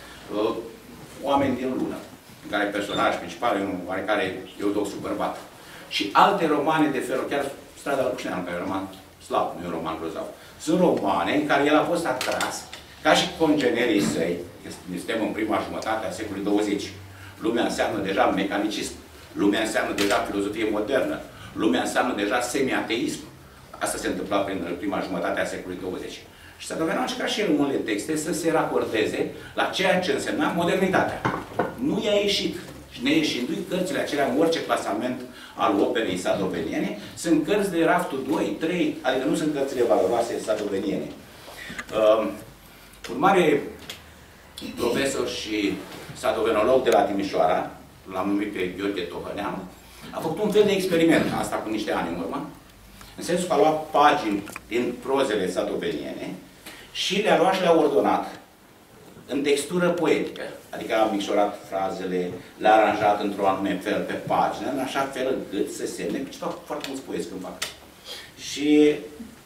Oameni din lună, în care personajul principal e un oarecare Eudoxiu bărbat. Și alte romane de felul, chiar Strada Lăpușneanu, care e un roman slab, nu e un roman grozav. Sunt romane în care el a fost atras, ca și congenerii săi, suntem în prima jumătate a secolului douăzeci. Lumea înseamnă deja mecanicism, lumea înseamnă deja filozofie modernă, lumea înseamnă deja semi-ateism. Asta se întâmpla prin prima jumătate a secolului douăzeci. Și Sadoveanu a încercat și el în unele texte să se racordeze la ceea ce însemna modernitatea. Nu i-a ieșit. Și neieșindu-i, cărțile acelea în orice clasament al operei sadoveniene sunt cărți de raftul doi, trei, adică nu sunt cărțile valoroase sadoveniene. Uh, un mare profesor și sadovenolog de la Timișoara, l-am numit pe Gheorghe Tohăneanu, a făcut un fel de experiment, asta cu niște ani în urmă, în sensul că a luat pagini din prozele sadoveniene și le-a luat și le-a ordonat în textură poetică. Adică a micșorat frazele, le-a aranjat într-un anume fel pe pagină, în așa fel încât să semne, că ce fac foarte mulți poeți când fac. Și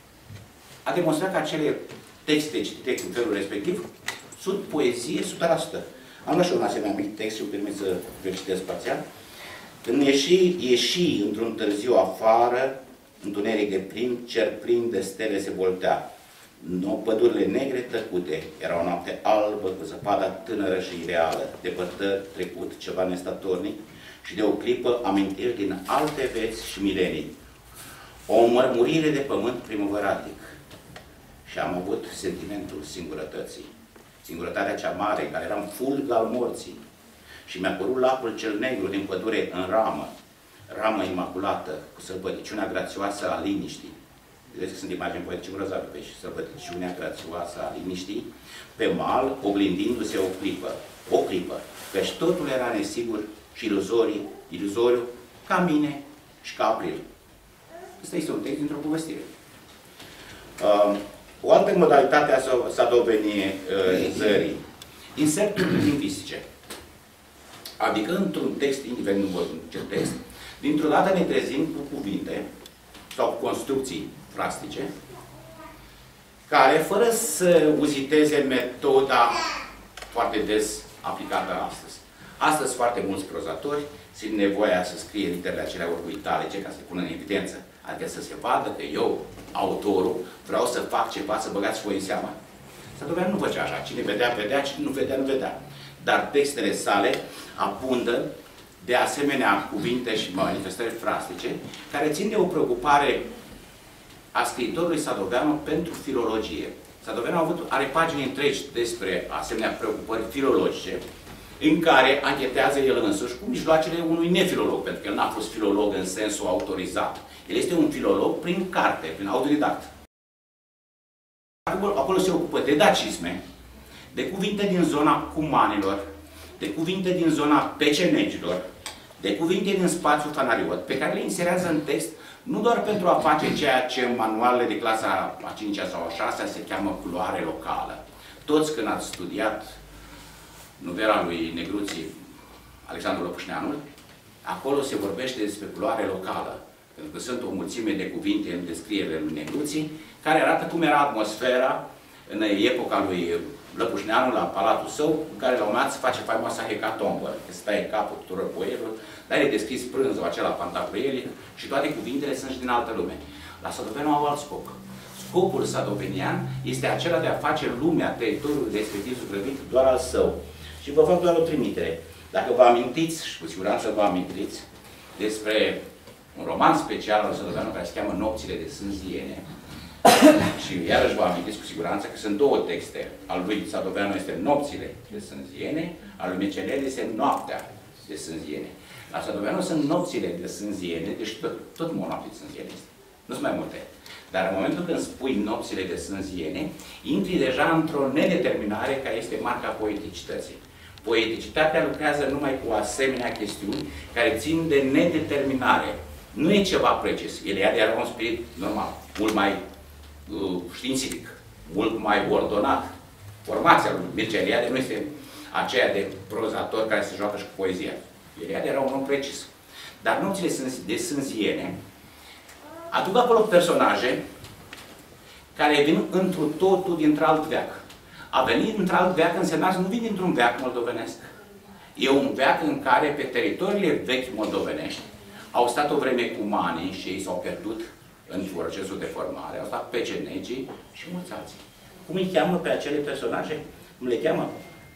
a demonstrat că acele texte citite în felul respectiv sunt poezie o sută la sută. Am luat și un asemenea mic text și îmi permit să vă citesc parțial. Când ieși, ieși într-un târziu afară, întuneric de plin, cer plin de stele se voltea. No, pădurile negre tăcute, era o noapte albă, cu zăpada tânără și ireală, depărtă trecut ceva nestatornic și de o clipă amintiri din alte veți și milenii. O mărmurire de pământ primăvăratic. Și am avut sentimentul singurătății. Singurătatea cea mare, care era în fulg al morții. Și mi-a părut lacul cel negru din pădure în ramă, ramă imaculată, cu sălbăticiunea grațioasă a liniștii. Vedeți că sunt imagini poetice grozave pe și sălbăticiunea grațioasă a liniștii, pe mal, oglindindu-se o clipă, o clipă, căci totul era nesigur și iluzorii, iluzoriu, ca mine și ca april. Asta este un text dintr-o povestire. Uh, o altă modalitate a sadoveniezării, inserturi lingvistice. Adică într-un text, indiferent nu văd ce text, dintr-o dată ne trezim cu cuvinte sau cu construcții frastice, care, fără să uziteze metoda foarte des aplicată astăzi. Astăzi, foarte mulți prozatori simt nevoia să scrie literele acelea orbiitalice ca să le pună în evidență. Adică să se vadă că eu, autorul, vreau să fac ceva, să băgați voi în seama. Sadoveanu nu făcea așa. Cine vedea, vedea, cine nu vedea, nu vedea. Dar textele sale abundă de asemenea cuvinte și manifestări frastice, care țin de o preocupare a scriitorului Sadoveanu pentru filologie. Sadoveanu a avut, are pagini întregi despre asemenea preocupări filologice, în care anchetează el însuși cu mijloacele unui nefilolog, pentru că el n-a fost filolog în sensul autorizat. El este un filolog prin carte, prin autodidact. Acolo se ocupă de dacisme, de cuvinte din zona cumanilor, de cuvinte din zona pecenegilor, de cuvinte din spațiul fanariot, pe care le inserează în text, nu doar pentru a face ceea ce în manualele de clasa a cincea sau a șasea se cheamă culoare locală. Toți când ați studiat novela lui Negruții, Alexandru Lăpușneanul, acolo se vorbește despre culoare locală. Pentru că sunt o mulțime de cuvinte în descrierile lui Negruții, care arată cum era atmosfera în epoca lui Lăpușneanu la palatul său, în care la un moment dat se face faimoasa hecatombă, că se taie capul tuturor poerilor, dar e descris prânzul acela pantagruelic și toate cuvintele sunt și din altă lume. La Sadoveanu au alt scop. scopul sadovenian este acela de a face lumea, teritoriul respectiv supravit, doar al său. Și vă fac doar o trimitere. Dacă vă amintiți, și cu siguranță vă amintiți, despre un roman special al Sadoveanu care se cheamă Nopțile de Sânziene, și iarăși vă amintiți cu siguranță că sunt două texte. Al lui Sadoveanu este Nopțile de Sânziene, al lui Mecenel este Noaptea de Sânziene. La Sadoveanu sunt Nopțile de Sânziene, deci tot, tot o noapte de Sânziene este. Nu sunt mai multe. Dar în momentul când spui Nopțile de Sânziene, intri deja într-o nedeterminare care este marca poeticității. Poeticitatea lucrează numai cu asemenea chestiuni care țin de nedeterminare. Nu e ceva precis. Eliade era un spirit normal, mult mai uh, științific, mult mai ordonat. Formația lui Mircea Eliade nu este aceea de prozator care se joacă și cu poezia. Eliade era un om precis. Dar Nopțile de Sânziene aduc acolo personaje care vin într-un totul dintr-alt veac. A venit într-alt veac însemna să nu vin dintr-un veac moldovenesc. E un veac în care pe teritoriile vechi moldovenești au stat o vreme cumanii și ei s-au pierdut în procesul de formare, au stat pecenegii și mulți alții. Cum îi cheamă pe acele personaje? Cum le cheamă?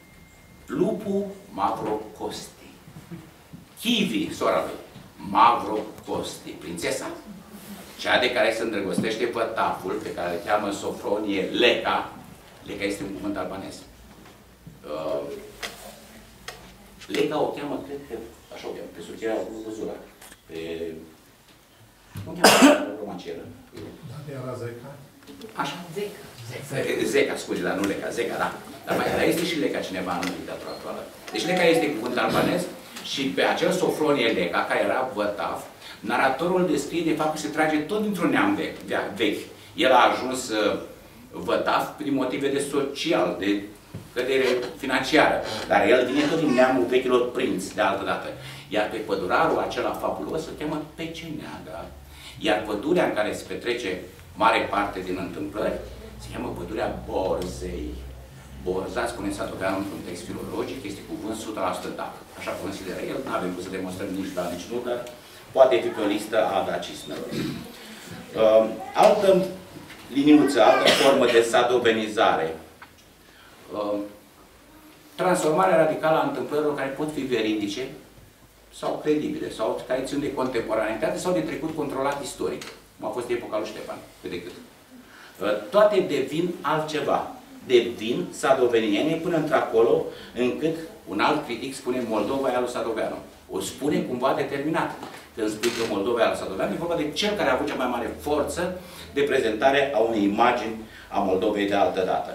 Lupu Mavrocosti. Chivi, sora lui. Mavrocosti, prințesa. Cea de care se îndrăgostește pătaful, pe care îl cheamă Sofronie Leca. Leca este un cuvânt albanez. Uh, Leca o cheamă, cred că, așa o cheamă, pe soția Văzura. Pe... Nu cheamă romancieră. Era Zeca? Așa. Zeca. Zeca, Zeca scuze, dar nu Leca. Zeca, da. Dar mai dar este și Leca cineva în literatura actuală. Deci Leca este cuvânt albanez și pe acel Sofronie Leca, care era vătaf, naratorul descrie de fapt că se trage tot dintr-un neam vechi. El a ajuns uh, vătaf prin motive de social, de cădere financiară. Dar el vine tot din neamul vechilor prinți, de altă dată. Iar pe pădurarul acela fabulos se cheamă Peceneaga. Iar pădurea în care se petrece mare parte din întâmplări se cheamă pădurea Borzei. Borza, spune Sadoveanu într-un text filologic, este cuvânt o sută la sută dac. Așa consideră el, nu avem cum să demonstrăm nici da, nici nu, dar poate fi pe o listă a dacismelor. Uh, altă liniuță, altă formă de sadovenizare. Uh, transformarea radicală a întâmplărilor care pot fi veridice sau credibile, sau care țin de contemporanitate sau de trecut controlat istoric, cum a fost epoca lui Ștefan, cât de cât. Uh, toate devin altceva. Devin sadoveniene până într-acolo încât un alt critic spune Moldova e al lui Sadoveanu. O spune cumva determinat. Când spui că Moldova e al lui Sadoveanu, e vorba de cel care a avut cea mai mare forță de prezentare a unei imagini a Moldovei de altă dată.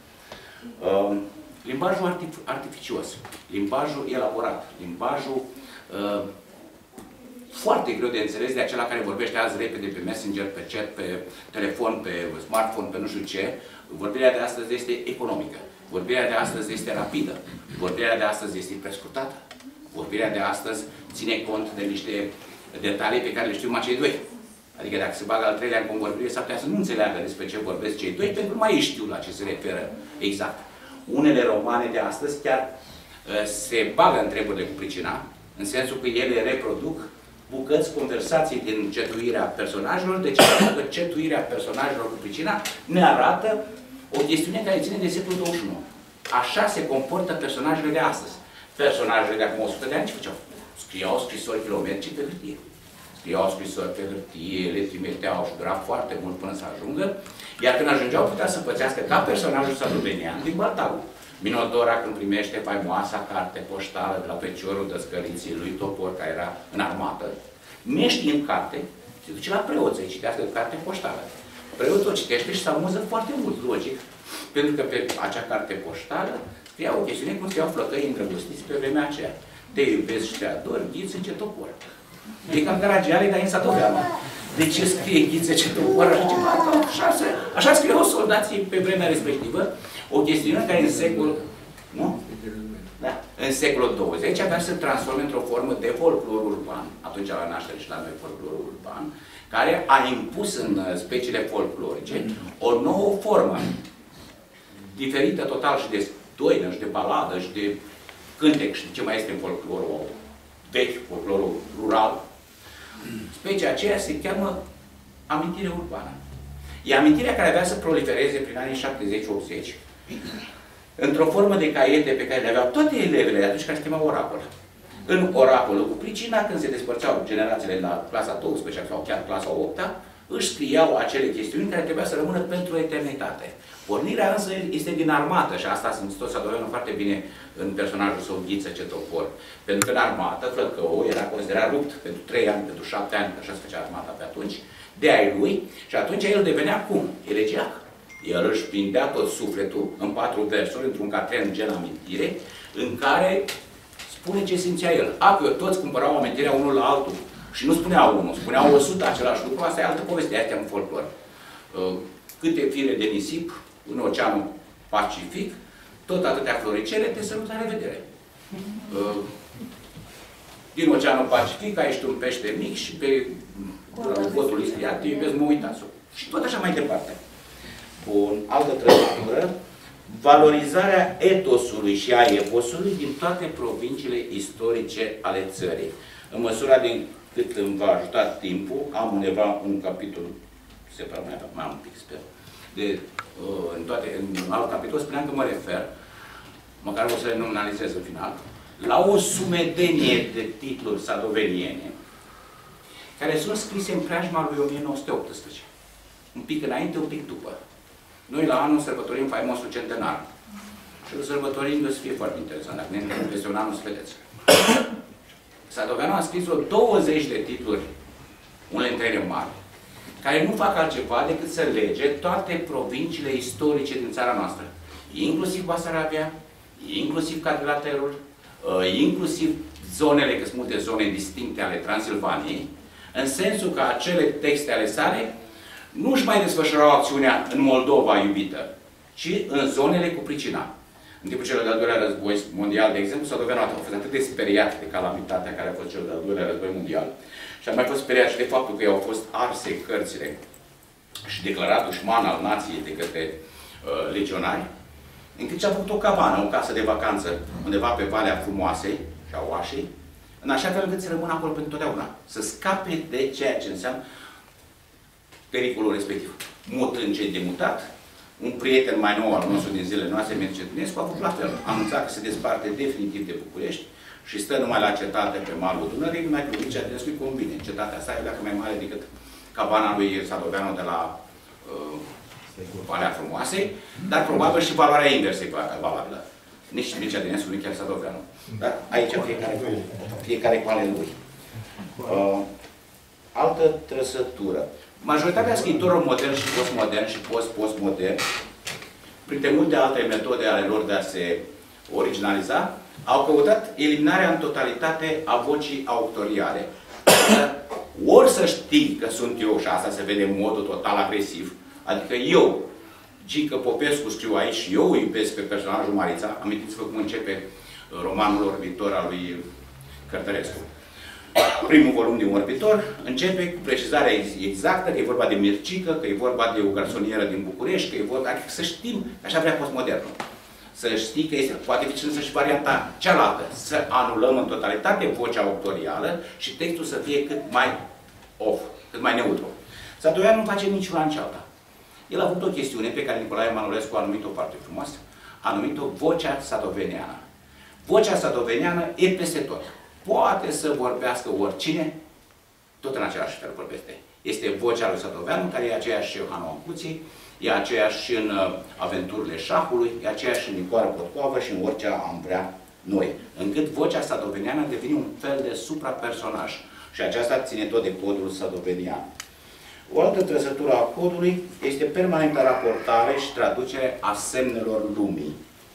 Uh, limbajul artif artificios, limbajul elaborat, limbajul uh, foarte greu de înțeles de acela care vorbește azi repede pe Messenger, pe chat, pe telefon, pe smartphone, pe nu știu ce. Vorbirea de astăzi este economică. Vorbirea de astăzi este rapidă. Vorbirea de astăzi este prescurtată. Vorbirea de astăzi ține cont de niște detalii pe care le știu numai cei doi. Adică dacă se bagă al treilea în convorbire, s-ar putea să nu înțeleagă despre ce vorbesc cei doi, pentru că mai ei știu la ce se referă exact. Unele romane de astăzi chiar uh, se bagă în treburile cu pricina, în sensul că ele reproduc bucăți, conversații din cetuirea personajelor, deci că cetuirea personajelor cu pricina ne arată o chestiune care ține de secolul douăzeci și unu. Așa se comportă personajele de astăzi. Personajele de acum o sută de ani ce făceau? Scriau scrisori kilometrice pe hârtie. Scriau scrisori pe hârtie, le trimiteau și dura foarte mult până să ajungă, iar când ajungeau putea să pățească ca personajul sadovenian din Baltaru. Minodora când primește faimoasa carte poștală de la feciorul dăscăliții lui Topor, care era în armată, neștiind carte, se duce la preot să-i citească carte poștală. Preotul o citește și se amuză foarte mult, logic, pentru că pe acea carte poștală scria o chestiune cum scriau flăcăi îndrăgostiți pe vremea aceea. Te iubesc și te ador, Ghiță ce Topor. E cam Caragiale, dar e în Sadoveanu. De ce scrie Ghiță ce Topor? Așa, așa scriau soldații pe vremea respectivă. O chestiune care în secolul, nu? Da. În secolul douăzeci avea să se transforme într-o formă de folclor urban, atunci la naștere și la noi folclorul urban, care a impus în speciile folclorice o nouă formă, diferită total și de doină, și de baladă, și de cântec, și de ce mai este în folclorul vechi, folclorul rural. Specia aceea se cheamă amintire urbană. E amintirea care avea să prolifereze prin anii șaptezeci optzeci, într-o formă de caiete pe care le aveau toate elevele atunci când se chemau oracol. În oracolul cu pricina, când se despărțeau generațiile la clasa douăsprezecea sau chiar clasa a opta, își scriau acele chestiuni care trebuia să rămână pentru eternitate. Pornirea însă este din armată și asta sunt toți Sadoveanu foarte bine în personajul său Ghiță Cetopor. Pentru că în armată, Flăcău era considerat rupt pentru trei ani, pentru șapte ani, că așa se făcea armata pe atunci, de ai lui, și atunci el devenea cum? Elegiac. El își prindea tot sufletul în patru versuri, într-un catren gen amintire, în care spune ce simțea el. A, că toți cumpărau amintirea unul la altul. Și nu spunea unul, spuneau o sută același lucru, asta e altă poveste, astea în folclor. Câte fire de nisip în Oceanul Pacific, tot atâtea floricele, te sărut la revedere. Din Oceanul Pacific ai ești un pește mic și pe podul istriat te iubesc, mă uitați-o. Și tot așa mai departe. Bun, altă trăsătură, valorizarea etosului și a eposului din toate provinciile istorice ale țării. În măsura din cât îmi va ajuta timpul, am undeva un capitol separat, mai, mai am un pic, sper, de, uh, în, toate, în alt capitol, spuneam că mă refer, măcar o să le nominalizez în final, la o sumedenie de titluri sadoveniene, care sunt scrise în preajma lui o mie nouă sute optsprezece. Un pic înainte, un pic după. Noi la anul sărbătorim faimosul centenar. Și îl sărbătorim, o să fie foarte interesant. Dacă ne impresionam, o să vedeți. Sadoveanu a scris o douăzeci de titluri, unele dintre ele mari, care nu fac altceva decât să lege toate provinciile istorice din țara noastră. Inclusiv Basarabia, inclusiv Cadrilaterul, inclusiv zonele, că sunt multe zone distincte ale Transilvaniei, în sensul că acele texte ale sale nu își mai desfășurau acțiunea în Moldova iubită, ci în zonele cu pricina. În timpul celor de-al doilea război mondial, de exemplu, Sadoveanu a fost atât de speriat de calamitatea care a fost cel de-al doilea război mondial și a mai fost speriat și de faptul că i-au fost arse cărțile și declarat dușman al nației de către uh, legionari, încât și-a făcut o cabană, o casă de vacanță, undeva pe Valea Frumoasei și a Oașei, în așa fel încât să rămână acolo pentru totdeauna. Să scape de ceea ce înseamnă pericolul respectiv. Mutând cei de mutat, un prieten mai nou al nostru din zilele noastre, Mircea Dunescu, a făcut la fel. A anunțat că se desparte definitiv de București și stă numai la cetate pe malul Dunării, numai că Mircea Dunescu îi convine. Cetatea asta e dacă mai mare decât cabana lui Sadoveanu de la uh, Valea Frumoasei, dar probabil și valoarea inversă e valabilă. Nici Mircea Dunescu, nici chiar Sadoveanu. Dar aici fiecare, fiecare cu ale lui. Uh, altă trăsătură. Majoritatea scriitorilor moderni și postmoderni și post-postmoderni, printre multe alte metode ale lor de a se originaliza, au căutat eliminarea în totalitate a vocii autoriale. Ori să știi că sunt eu, și asta se vede în modul total agresiv, adică eu, Gică Popescu, scriu aici și eu îi iubesc pe personajul Marița, amintiți-vă cum începe romanul Orbitor al lui Cărtărescu. Primul volum din Orbitor începe cu precizarea exactă că e vorba de Mircică, că e vorba de o garsonieră din București, că e vorba, adică să știm, așa vrea postmodernul. Să știi că este, poate fi însă și varianta cealaltă, să anulăm în totalitate vocea autorială și textul să fie cât mai off, cât mai neutru. Sadoveanu nu face niciuna în cealaltă. El a avut o chestiune pe care Nicolae Manolescu a numit-o foarte frumoasă, a numit-o vocea sadoveniană. Vocea sadoveniană e peste tot. Poate să vorbească oricine, tot în același fel vorbește. Este vocea lui Sadoveanu, care e aceeași și în Hanu Ancuții, e aceeași și în uh, Aventurile Șahului, e aceeași și în Nicoară Potcoavă și în orice am vrea noi. Încât vocea sadoveniană devine un fel de suprapersonaj. Și aceasta ține tot de codul sadovenian. O altă trăsătură a codului este permanenta raportare și traducere a semnelor lumii.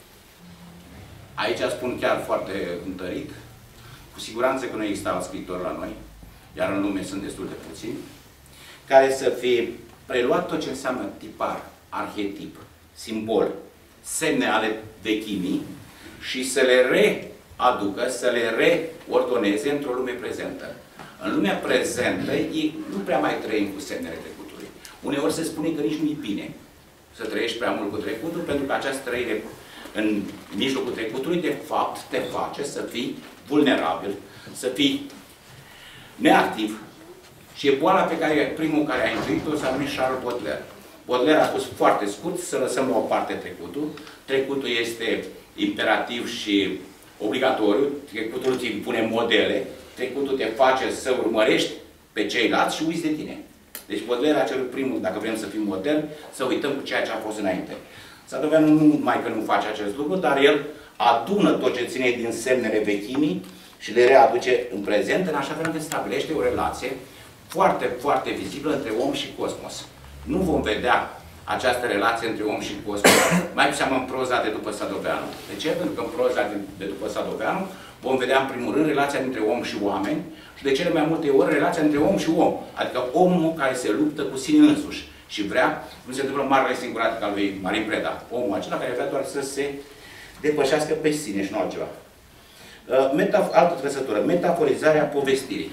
Aici spun chiar foarte întărit, cu siguranță că nu exista un scriitor la noi, iar în lume sunt destul de puțini, care să fie preluat tot ce înseamnă tipar, arhetip, simbol, semne ale vechimii și să le readucă, să le reordoneze într-o lume prezentă. În lumea prezentă, ei nu prea mai trăim cu semnele trecutului. Uneori se spune că nici nu-i bine să trăiești prea mult cu trecutul, pentru că această trăire în mijlocul trecutului, de fapt, te face să fii vulnerabil, să fii neactiv. Și e boala pe care primul care a intuit-o s-a numit Charles Baudelaire. Baudelaire a spus foarte scurt să lăsăm la o parte trecutul. Trecutul este imperativ și obligatoriu. Trecutul îți impune modele. Trecutul te face să urmărești pe ceilalți și uiți de tine. Deci Baudelaire a cerut primul, dacă vrem să fim moderni, să uităm cu ceea ce a fost înainte. Sadoveanu nu numai că nu face acest lucru, dar el adună tot ce ține din semnele vechimii și le readuce în prezent, în așa fel încât stabilește o relație foarte, foarte vizibilă între om și cosmos. Nu vom vedea această relație între om și cosmos, mai cu seamă în proza de după Sadoveanu. De ce? Pentru că în proza de după Sadoveanu vom vedea în primul rând relația dintre om și oameni și de cele mai multe ori relația între om și om. Adică omul care se luptă cu sine însuși și vrea, cum se întâmplă în Marele Singuratic al lui Marin Preda, omul acela care vrea doar să se depășească pe sine și nu altceva. Metaf altă trăsătură, metaforizarea povestirii.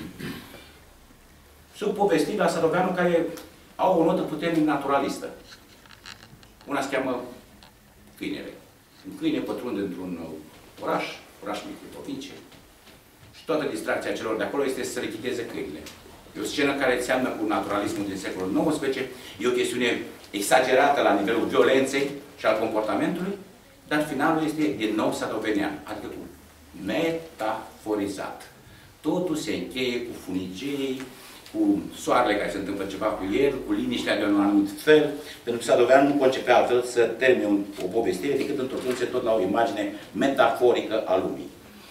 Sunt povestiri la Sadoveanu care au o notă puternic naturalistă. Una se cheamă Câinele. Un câine pătrunde într-un oraș, oraș mic, provincie, și toată distracția celor de acolo este să lichideze câinile. E o scenă care seamănă cu naturalismul din secolul nouăsprezece, e o chestiune exagerată la nivelul violenței și al comportamentului, dar finalul este din nou sadovenian, adică metaforizat. Totul se încheie cu funicei, cu soarele care se întâmplă ceva cu el, cu liniștea de un anumit fel, pentru că Sadoveanu nu concepea altfel să termine o povestire decât întorcându-se tot la o imagine metaforică a lumii.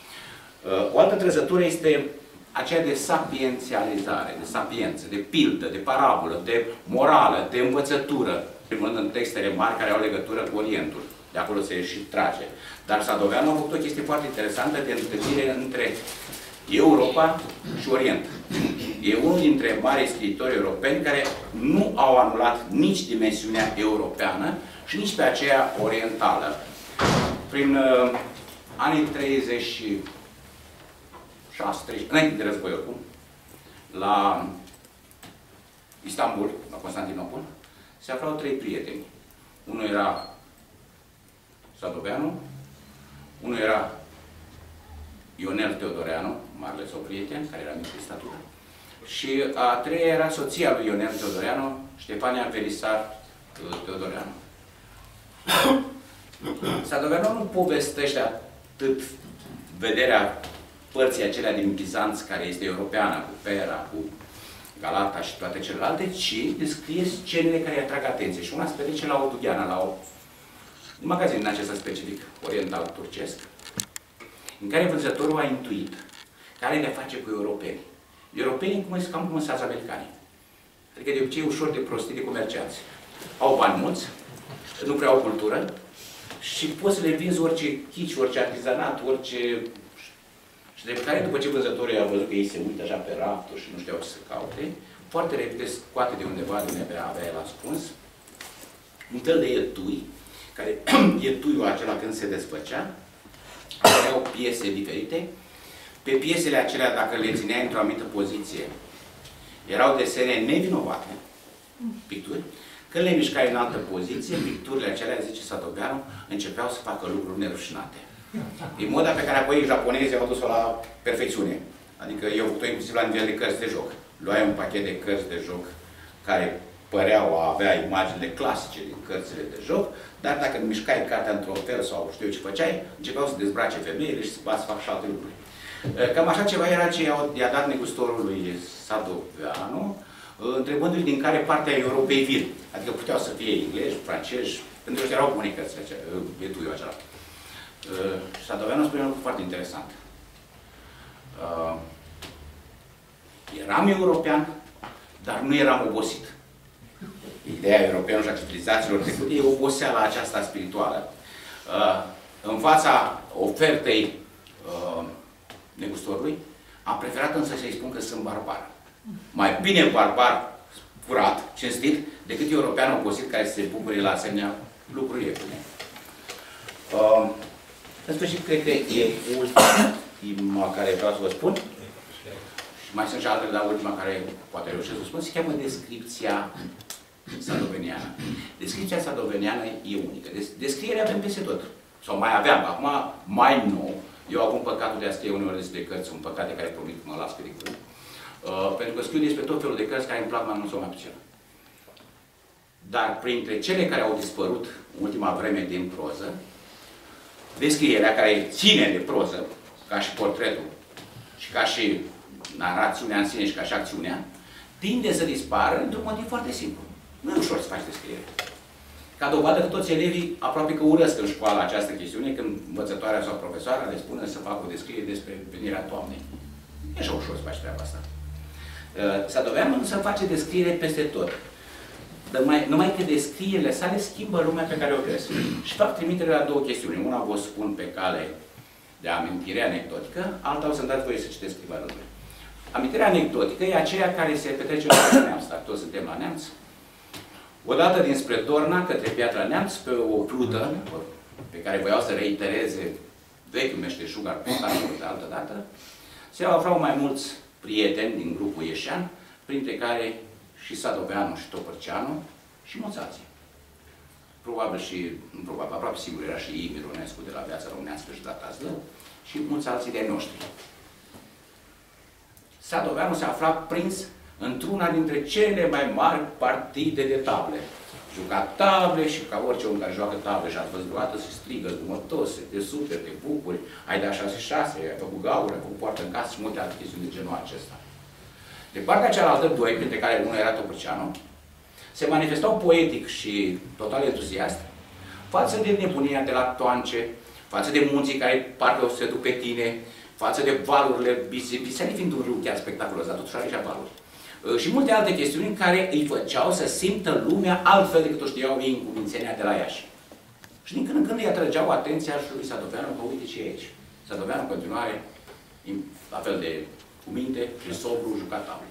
O altă trăsătură este aceea de sapiențializare, de sapiență, de pildă, de parabolă, de morală, de învățătură. În primul rând în textele mari care au legătură cu Orientul. De acolo se și trage. Dar Sadoveanu a făcut o chestie foarte interesantă de întâlnire între Europa și Orient. E unul dintre mari scriitori europeni care nu au anulat nici dimensiunea europeană și nici pe aceea orientală. Prin uh, anii treizeci și șase, treizeci, înainte de război oricum, la Istanbul, la Constantinopol, se aflau trei prieteni. Unul era Sadoveanu, unul era Ionel Teodoreanu, marele său prieten, care era mic de statură, și a treia era soția lui Ionel Teodoreanu, Ștefania Velisar Teodoreanu. Sadoveanu nu povestește atât vederea părții acelea din Bizanț, care este europeană, cu Pera, cu Galata și toate celelalte, ci descrie scenele care îi atrag atenție. Și una se petrece la o dugheană, la o, un magazin din acesta specific, oriental turcesc, în care vânzătorul a intuit care le face cu europenii. Europenii cum cam cum sunt americanii. Adică de obicei ușor de prostii de comercianți. Au bani mulți, nu prea au cultură și poți să le vinzi orice chici, orice artizanat, orice... Și de care, după ce vânzătorul a văzut că ei se uită așa pe rafturi și nu știau ce să caute, foarte repede scoate de undeva, de unde avea el ascuns, un fel de etui, care etuiul acela când se desfăcea, aveau piese diferite. Pe piesele acelea, dacă le țineai într-o anumită poziție, erau desene nevinovate, picturi. Când le mișcai în altă poziție, picturile acelea, zice Sadoveanu, începeau să facă lucruri nerușinate. E moda pe care apoi japonezii au dus-o la perfecțiune. Adică eu făcut-o inclusiv la nivel de cărți de joc. Luai un pachet de cărți de joc care păreau a avea imaginile clasice din cărțile de joc, dar dacă mișcai cartea într-un fel sau știu eu ce făceai, începeau să dezbrace femeile și să facă și alte lucruri. Cam așa ceva era ce i-a dat negustorul lui Sadoveanu, întrebându-i din care partea Europei vin. Adică puteau să fie englezi, francezi, pentru că erau comunicații acelea, etuiul acela. Sadoveanu spune un lucru foarte interesant. Eram european, dar nu eram obosit. Ideea europeană și a civilizațiilor trecute e oboseala aceasta spirituală. În fața ofertei negustorului, am preferat însă să-i spun că sunt barbar. Mai bine barbar, curat, cinstit, decât european obosit care se bucure la asemenea lucruri iefune. Uh, în sfârșit, cred că e ultima care vreau să vă spun. Și mai sunt și altele, dar ultima care poate reușesc să spun, se cheamă descripția sadoveniană. Descripția sadoveniană e unică. Descrierea avem peste tot. Sau mai aveam, acum mai nou. Eu am avut păcatul de a scrie uneori despre cărți, un păcat de care promit că mă las pe de uh, pentru că scriu despre tot felul de cărți care îmi plac mai mult sau mai puțin. dar printre cele care au dispărut în ultima vreme din proză, descrierea care ține de proză, ca și portretul, și ca și narațiunea în sine și ca și acțiunea, tinde să dispară într-un motiv foarte simplu. Nu e ușor să faci descriere. Ca dovadă că toți elevii aproape că urăsc în școală această chestiune, când învățătoarea sau profesoara le spune să facă o descriere despre venirea Doamnei. E așa ușor să faci treaba asta. Sadoveanu însă face descriere peste tot. Numai, numai că descrierile sale schimbă lumea pe care o vezi. Și fac trimitere la două chestiuni. Una vă spun pe cale de amintire anecdotică, alta o să-mi dați voie să citesc câteva rânduri. Amintirea anecdotică e aceea care se petrece la Neamț, dar toți suntem la Neamț. Odată dinspre Dorna, către Piatra Neamț, pe o plută, pe care voiau să reitereze vechiul meșteșug al portarului de altă dată, se aflau mai mulți prieteni din grupul ieșean, printre care și Sadoveanu și Topărceanu și mulți alții. Probabil și, nu probabil, aproape sigur era și Imi Ronescu de la Viața Românească și Data Zlău și mulți alții de noștri. Sadoveanu se afla prins într-una dintre cele mai mari partide de table. Juca table și ca orice om care joacă table și ați văzut vreodată se strigă zgumătos, te super, te bucuri, ai dat șase șase, ai făcut gaură, ai făcut poartă în casă și multe alte chestiuni de genul acesta. De partea cealaltă, doi, printre care unul era Topărceanu, se manifestau poetic și total entuziast față de nebunia de la toance, față de munții care parcă o să se duc pe tine, față de valurile Biseriei, fiind un râu chiar spectaculos, dar totuși are și valuri. Și multe alte chestiuni care îi făceau să simtă lumea altfel decât o știau ei în cuvințenia de la Iași. Și din când în când îi atrăgeau atenția și lui Sadoveanu că uite ce e aici. Sadoveanu în continuare, la fel de cu minte și sobru, jucat table.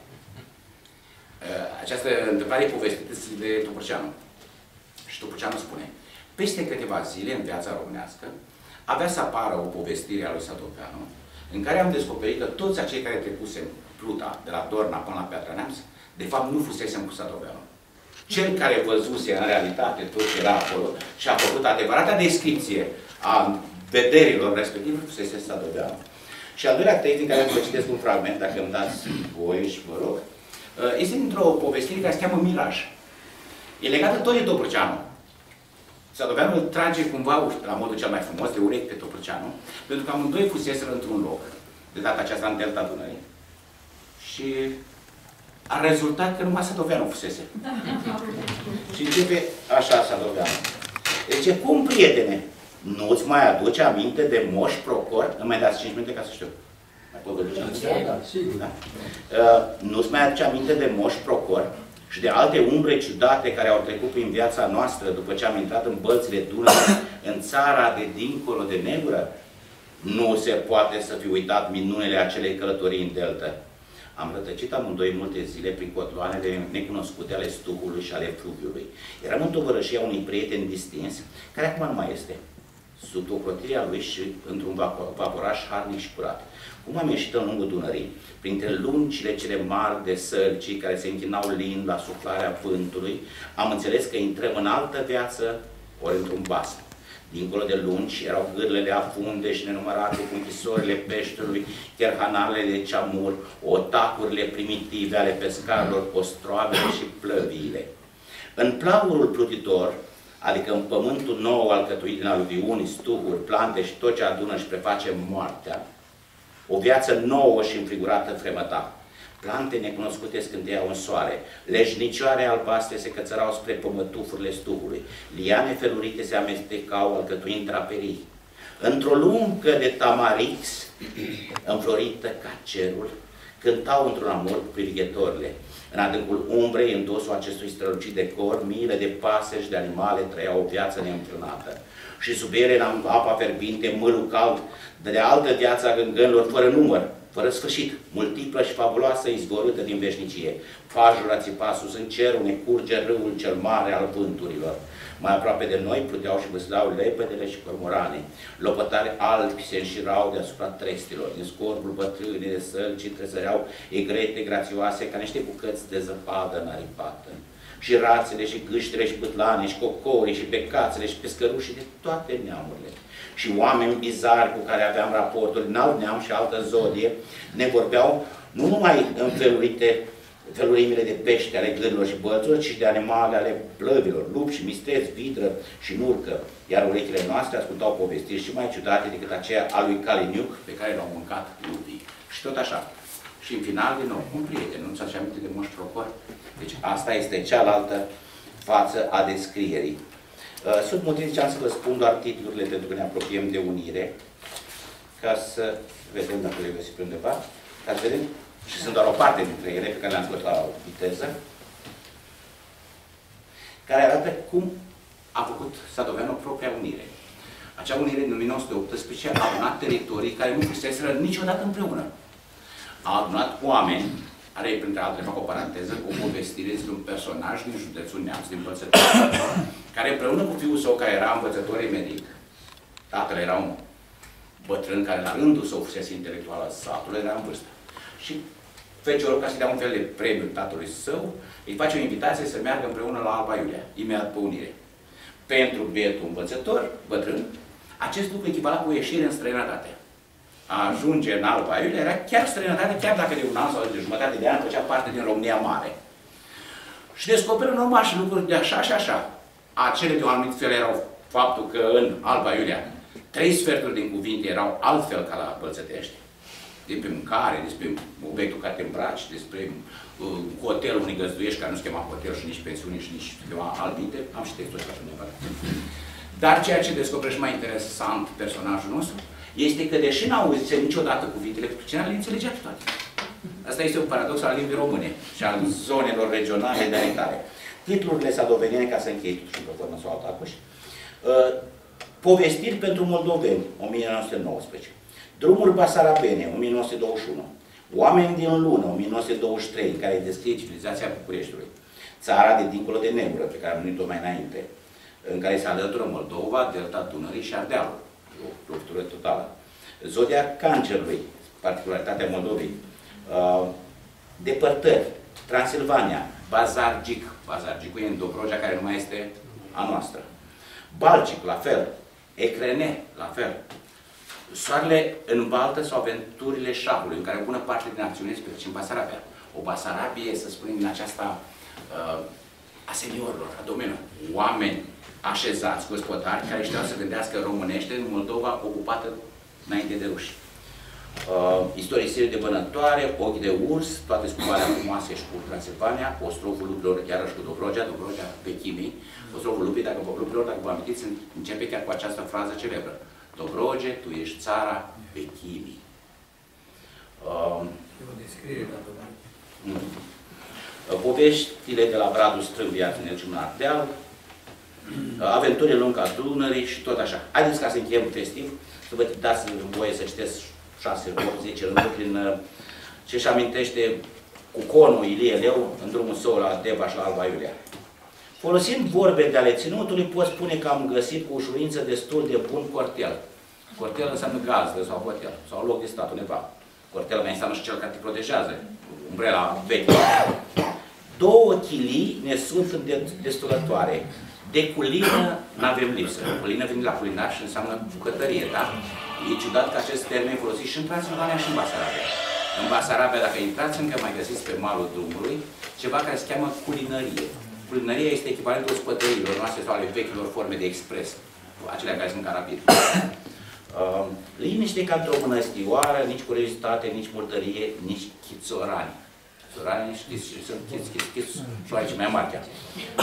Această întâmplare e povestită de Topărceanu. Și Topărceanu spune, peste câteva zile în Viața Românească avea să apară o povestire a lui Sadoveanu în care am descoperit că toți acei care trecusem pluta de la Dorna până la Piatra Neamț, de fapt nu fusesem cu Sadoveanu. Cel care văzuse în realitate tot ce era acolo și a făcut adevărata descripție a vederilor respective, fusese Sadoveanu. Și al doilea text din care vă citesc un fragment, dacă îmi dați voie și vă rog, este dintr-o povestire care se cheamă Miraj. E legată tot de Topărceanu. Sadoveanu îl trage cumva, la modul cel mai frumos, de urechi pe Topărceanu, pentru că amândoi fuseseră într-un loc, de data aceasta în delta Dunării. Și a rezultat că numai Sadoveanu fusese. Și începe așa Sadoveanu. Deci, cum, prietene, nu-ți mai aduce aminte de Moș Procor? Îmi mai dați cinci minute ca să știu. Mai pot vă duce aminte? Da, sigur. Da? Uh, nu-ți mai aduce aminte de Moș Procor și de alte umbre ciudate care au trecut prin viața noastră după ce am intrat în bălțile Dunării, în țara de dincolo de Negră? Nu se poate să fi uitat minunile acelei călătorii în delta. Am rătăcit amândoi multe zile prin cotloanele necunoscute ale Stuhului și ale Fluviului. Eram în tovărășia unui prieten distins, care acum nu mai este, sub ocrotirea lui și într-un vaporaș harnic și curat. Cum am ieșit în lungul Dunării, printre lungile cele mari de sălcii care se închinau lind la suflarea vântului, am înțeles că intrăm în altă viață, ori într-un basm. Dincolo de lungi erau gârlele afunde și nenumărate cu închisorile peșterului, cherhanalele de ceamur, otacurile primitive ale pescarilor, ostroavele și plăviile. În plagurul plutitor, adică în pământul nou alcătuit din aluviuni, stuhuri, plante și tot ce adună și preface moartea, o viață nouă și înfigurată fremăta. Plante necunoscute scânteiau în soare, leșnicioare albastre se cățărau spre pămătufurile stuhului, liane felurite se amestecau alcătuind draperii. Într-o lungă de tamarix, înflorită ca cerul, cântau într-un amor cu privighetorile. În adâncul umbrei, în dosul acestui strălucit decor, miile de pasări și de animale trăiau o viață neînfrânată. Și sub ele, în apa fierbinte, mâlul cald, de altă viață a gângănilor fără număr, fără sfârșit, multiplă și fabuloasă, izvorâtă din veșnicie. Fajul țipa sus în cer, unde curge râul cel mare al vânturilor. Mai aproape de noi pluteau și vâslau lepedele și cormorane. Lopătari albi se înșirau deasupra trestilor. Din scorbul bătrâne de sălci trezăreau egrete grațioase ca niște bucăți de zăpadă înaripată. Și rațele, și gâștele, și bâtlane, și cocorii, și becațele, și pescărușii de toate neamurile. Și oameni bizari cu care aveam raporturi din alt neam și altă zodie ne vorbeau nu numai înfelurite felurimile de pește ale glărilor și bălților, ci și de animale ale plăvilor, lupi și mistreți, vidră și nurcă. Iar urechile noastre ascultau povestiri și mai ciudate decât aceea a lui Caliniuc, pe care l-au mâncat lupii. Și tot așa. Și în final, din nou, un prieten, nu-ți așa aminte de Moș Procor? Deci asta este cealaltă față a descrierii. Sunt motive, ziceam, să vă spun doar titlurile, pentru că ne apropiem de unire, ca să vedem dacă le găsim pe undeva, ca să vedem, și sunt doar o parte dintre ele, pe care le-am scos la viteză, care arată cum a făcut Sadoveanu propria unire. Acea unire, în o mie nouă sute optsprezece, a adunat teritorii care nu fuseseră niciodată împreună. A adunat oameni, are, printre altele, fac o paranteză, o povestire despre un personaj din județul Neamț, din Bălțător, care împreună cu fiul său, care era învățător emeric, tatăl era un bătrân care la rândul său fusese intelectual al satului, era în vârstă. Și feciorul, ca să-i dea un fel de premiu tatălui său, îi face o invitație să meargă împreună la Alba Iulia, imediat după unire. Pentru bietul învățător, bătrân, acest lucru echivala cu o ieșire în străinătate. A ajunge în Alba Iulia era chiar străinătate, chiar dacă de un an sau de jumătate de an făcea parte din România Mare. Și descoperă normal și lucruri de așa și așa. Acele de un anumit fel erau faptul că în Alba Iulia trei sferturi din cuvinte erau altfel ca la Bălțătești. Despre mâncare, despre obiectul care te îmbraci, despre uh, hotelul unui găzduiești, care nu se chema hotel și nici pensiune și nici se chema albinte. Am și textul ăsta undeva. Dar ceea ce descoperește mai interesant personajul nostru este că, deși n-auzise niciodată cuvintele, cineva le înțelegea toate. Asta este un paradox al limbii române și al zonelor regionale de aritare. Titlurile sadoveniene, ca să închei și pe formă sau altacuși. Uh, Povestiri pentru moldoveni, o mie nouă sute nouăsprezece. Drumuri basarabene, o mie nouă sute douăzeci și unu. Oameni din lună, o mie nouă sute douăzeci și trei, care descrie civilizația Bucureștiului. Țara de dincolo de Nebră, pe care am numit-o mai înainte, în care se alătură Moldova, Delta Dunării și Ardealul. O lovitură totală. Zodia Cancerului, particularitatea Moldovei. Uh, depărtări, Transilvania, Bazargic. Bazargicul e în Dobrogea, care nu mai este a noastră. Balcic, la fel. Ecrene, la fel. Soarele în baltă sau aventurile șahului, în care o bună parte din acțiune se petrece în Basarabia. O Basarabie, să spunem, din aceasta uh, a seniorilor, a domeniilor. Oameni așezați, gospodari, care știau să gândească românește în Moldova ocupată înainte de ruși. Uh, istorisire de vânătoare, ochi de urs, toate scumarea frumoase și cu Transilvania, Ostrovul Lupilor, iarăși cu Dobrogea, Dobrogea pe Chimii. Ostrovul Lupii, dacă, Lupilor, dacă vă amintiți, începe chiar cu această frază celebră. Dobroge, tu ești țara pe Chimii. Uh, E o descriere la Dobroge. Poveștile de la Bradu Strâmbiat în Elciun Ardeal, Aventurile lunga Dunării și tot așa. Haideți ca să încheiem festiv, să vă dați voie să citeți șase, opt, zece rânduri prin ce-și amintește cu conul Ilie Leu în drumul său la Deva și la Alba Iulia. Folosind vorbe de ale ținutului, pot spune că am găsit cu ușurință destul de bun cortel. Cortel înseamnă gazdă sau hotel, sau loc de stat undeva. Cortel mai înseamnă și cel care te protejează, umbrela veche. Două chilii ne sunt în destulătoare. De culină n-avem lipsă. Culină vine la culinar și înseamnă bucătărie, da? E ciudat că acest termen e folosit și în Transilvania și în Basarabia. În Basarabia, dacă intrați, încă mai găsiți pe malul drumului ceva care se cheamă culinărie. Culinăria este echivalentul ospătărilor noastre sau ale vechilor forme de expres, acelea care sunt rapid. Uh, liniște ca într-o mănăstioară, nici curiozitate, nici murdărie, nici chițorani. Chițorani, știți, sunt chiț, chiț, chiț, și aici mai mari chiar.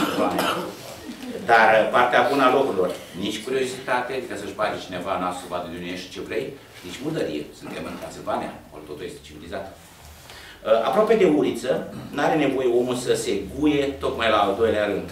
Dar partea bună a locurilor, nici curiozitate, adică să-și bage cineva nasul să vadă de unde ești ce vrei, nici murdărie. Suntem în Transilvania, acolo totul este civilizat. Uh, aproape de uriță, n-are nevoie omul să se guie tocmai la al doilea rând.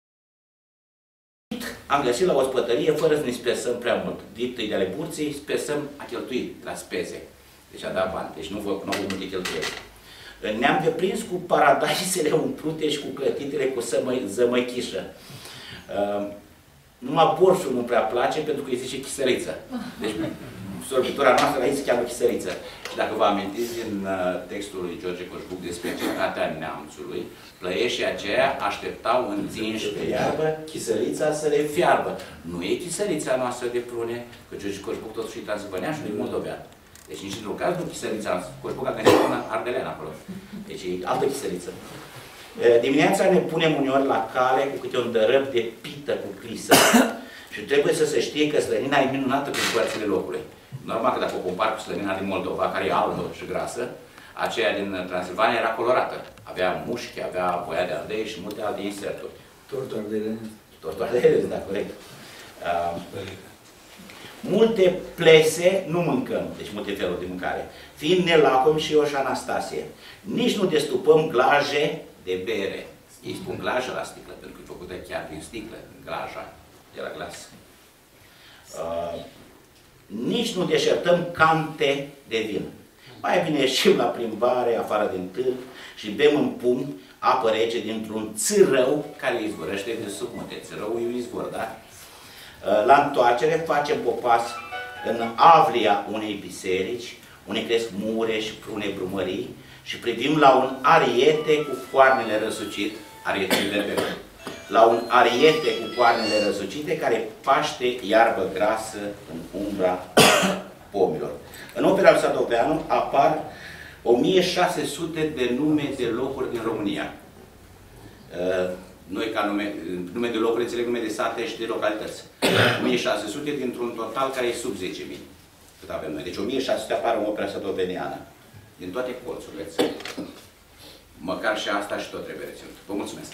Am găsit la o ospătărie fără să ne spesăm prea mult. Diptăi de ale burței, spesăm a cheltui la speze. Deci a dat bani, deci nu vă nu multe cheltuieli. Ne-am deprins cu paradaisele umplute și cu clătitele cu zămăchișă. Uh, numai borșul nu prea place pentru că îi zice chisăriță. Deci sorbitura noastră aici se cheamă chisăriță. Și dacă vă amintiți din uh, textul lui George Coșbuc despre cetatea neamțului, plăieșii aceia așteptau înținși pe iarbă chisărița să le fiarbă. Nu e chisărița noastră de prune, că George Coșbuc totuși e transilvanean și nu e moldovean. Deci nici într-un caz nu Chisălița, Corpuca, că ne pune Ardelean acolo. Deci e altă Chisăliță. Dimineața ne punem uneori la cale cu câte un dărăp de pită cu clisă și trebuie să se știe că slănina e minunată prin părțile locului. Normal că dacă o compar cu slănina din Moldova, care e albă și grasă, aceea din Transilvania era colorată. Avea mușchi, avea voia de ardei și multe alte inserturi. Tortul ardelean. Tortul ardelean, da, corect. Uh, multe plese nu mâncăm, deci multe feluri de mâncare. Fiind nelacom și eu și Anastasie. Nici nu destupăm glaje de bere. Ei spun glajă la sticlă, pentru că e făcută chiar din sticlă, glaja, de la glas. Uh, nici nu deșertăm cante de vin. Mai bine ieșim la plimbare, afară din târg, și bem în pumn apă rece dintr-un țârău care izvorăște de sub munte. Țârăul e un izvor, da? La întoarcere facem popas în avlia unei biserici, unde cresc mure și prune brumării, și privim la un ariete cu coarnele răsucit, ariete de la un ariete cu coarnele răsucite care paște iarbă grasă în umbra pomilor. În opera lui Sadoveanu apar o mie șase sute de nume de locuri din România. Noi, ca nume, nume de locuri, înțeleg nume de sate și de localități. o mie șase sute dintr-un total care e sub zece mii. Cât avem noi. Deci o mie șase sute apar în opera sadoveniană. Din toate colțurile țării. Măcar și asta și tot trebuie reținut. Vă mulțumesc!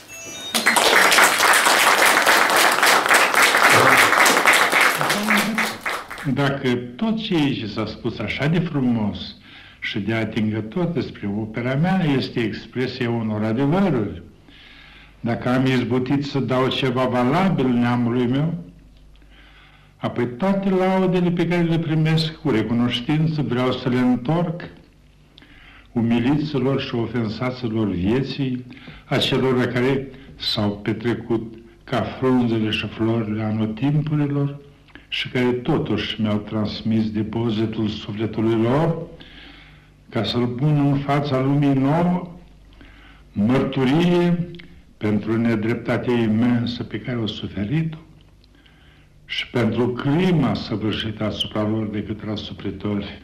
Dacă tot ce s-a spus așa de frumos și de atingător despre opera mea este expresia unor adevăruri, dacă am izbutit să dau ceva valabil neamului meu, apoi toate laudele pe care le primesc cu recunoștință vreau să le întorc umiliților și ofensaților vieții, acelor care s-au petrecut ca frunzele și florile anotimpurilor și care totuși mi-au transmis depozitul sufletului lor ca să-l pun în fața lumii nouă, mărturie pentru nedreptatea imensă pe care o suferit-o și pentru crima săvârșită asupra lor de către asupritori.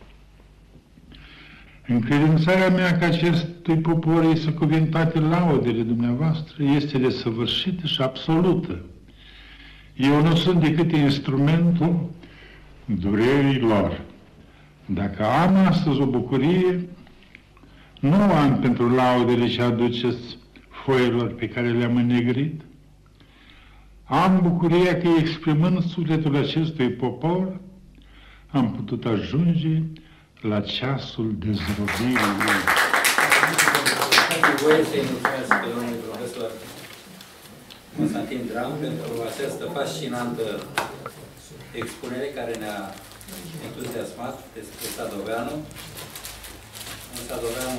Încredințarea mea că acestui popor îi se cuvin toate laudele dumneavoastră este desăvârșită și absolută. Eu nu sunt decât instrumentul durerii lor. Dacă am astăzi o bucurie, nu am pentru laudele ce aduceți foilor pe care le-am înnegrit. Am bucuria că, exprimând sufletul acestui popor, am putut ajunge la ceasul dezrobirii lui. Dați-mi voie să-i mulțumesc domnului profesor Constantin Dram pentru această fascinantă expunere care ne-a entuziasmat despre Sadoveanu. Un Sadoveanu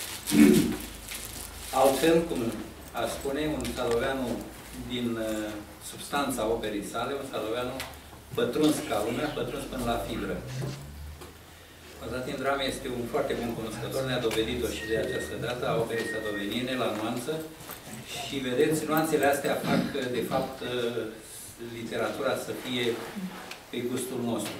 altfel, cum aș spune, un Sadoveanu din uh, substanța operii sale, un Sadoveanu pătruns ca lumea, pătruns până la fibră. Constantin Dram este un foarte bun cunoscător, ne-a dovedit-o și de această dată a operei sadoveniene la nuanță și vedeți, nuanțele astea fac, de fapt, literatura să fie pe gustul nostru.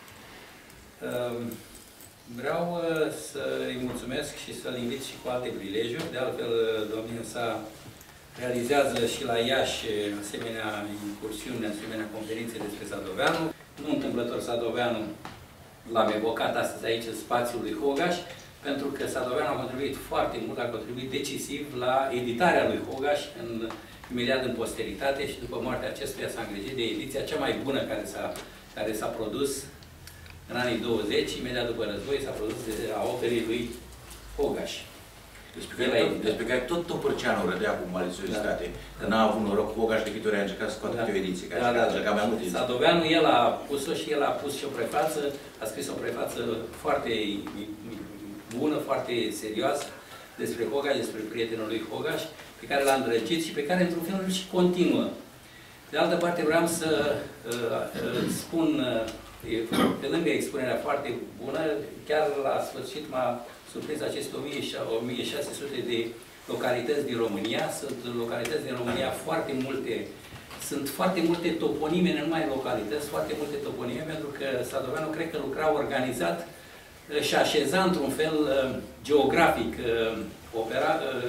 Vreau să-i mulțumesc și să-l invit și cu alte prilejuri. De altfel, domnia sa realizează și la Iași asemenea incursiuni, asemenea conferințe despre Sadoveanu. Nu întâmplător Sadoveanu l-am evocat astăzi aici în spațiul lui Hogaș, pentru că Sadoveanu a contribuit foarte mult, a contribuit decisiv la editarea lui Hogaș în, imediat în posteritate și după moartea acestuia s-a îngrijit de ediția cea mai bună care s-a care s-a produs în anii douăzeci, imediat după război, s-a produs de, a operii lui Hogaș. Despre care, tot, despre care tot Topărceanu rădea cu malițiozitate, da. Că n-a avut noroc cu Hogaș de câte ori a încercat să scoate da. o ediție. Da, da, da. Mai mult Sadoveanu, el a pus-o și el a pus și o prefață, a scris o prefață foarte bună, foarte serioasă despre Hogaș, despre prietenul lui Hogaș, pe care l-a îndrăgit și pe care, într-un fel, și continuă. De altă parte, vreau să uh, uh, spun, uh, pe lângă expunerea foarte bună, chiar la sfârșit m-a surprins aceste o mie șase sute de localități din România. Sunt localități din România foarte multe, sunt foarte multe toponime, nu numai localități, foarte multe toponime, pentru că Sadoveanu cred că lucra organizat și așeza într-un fel geografic opera,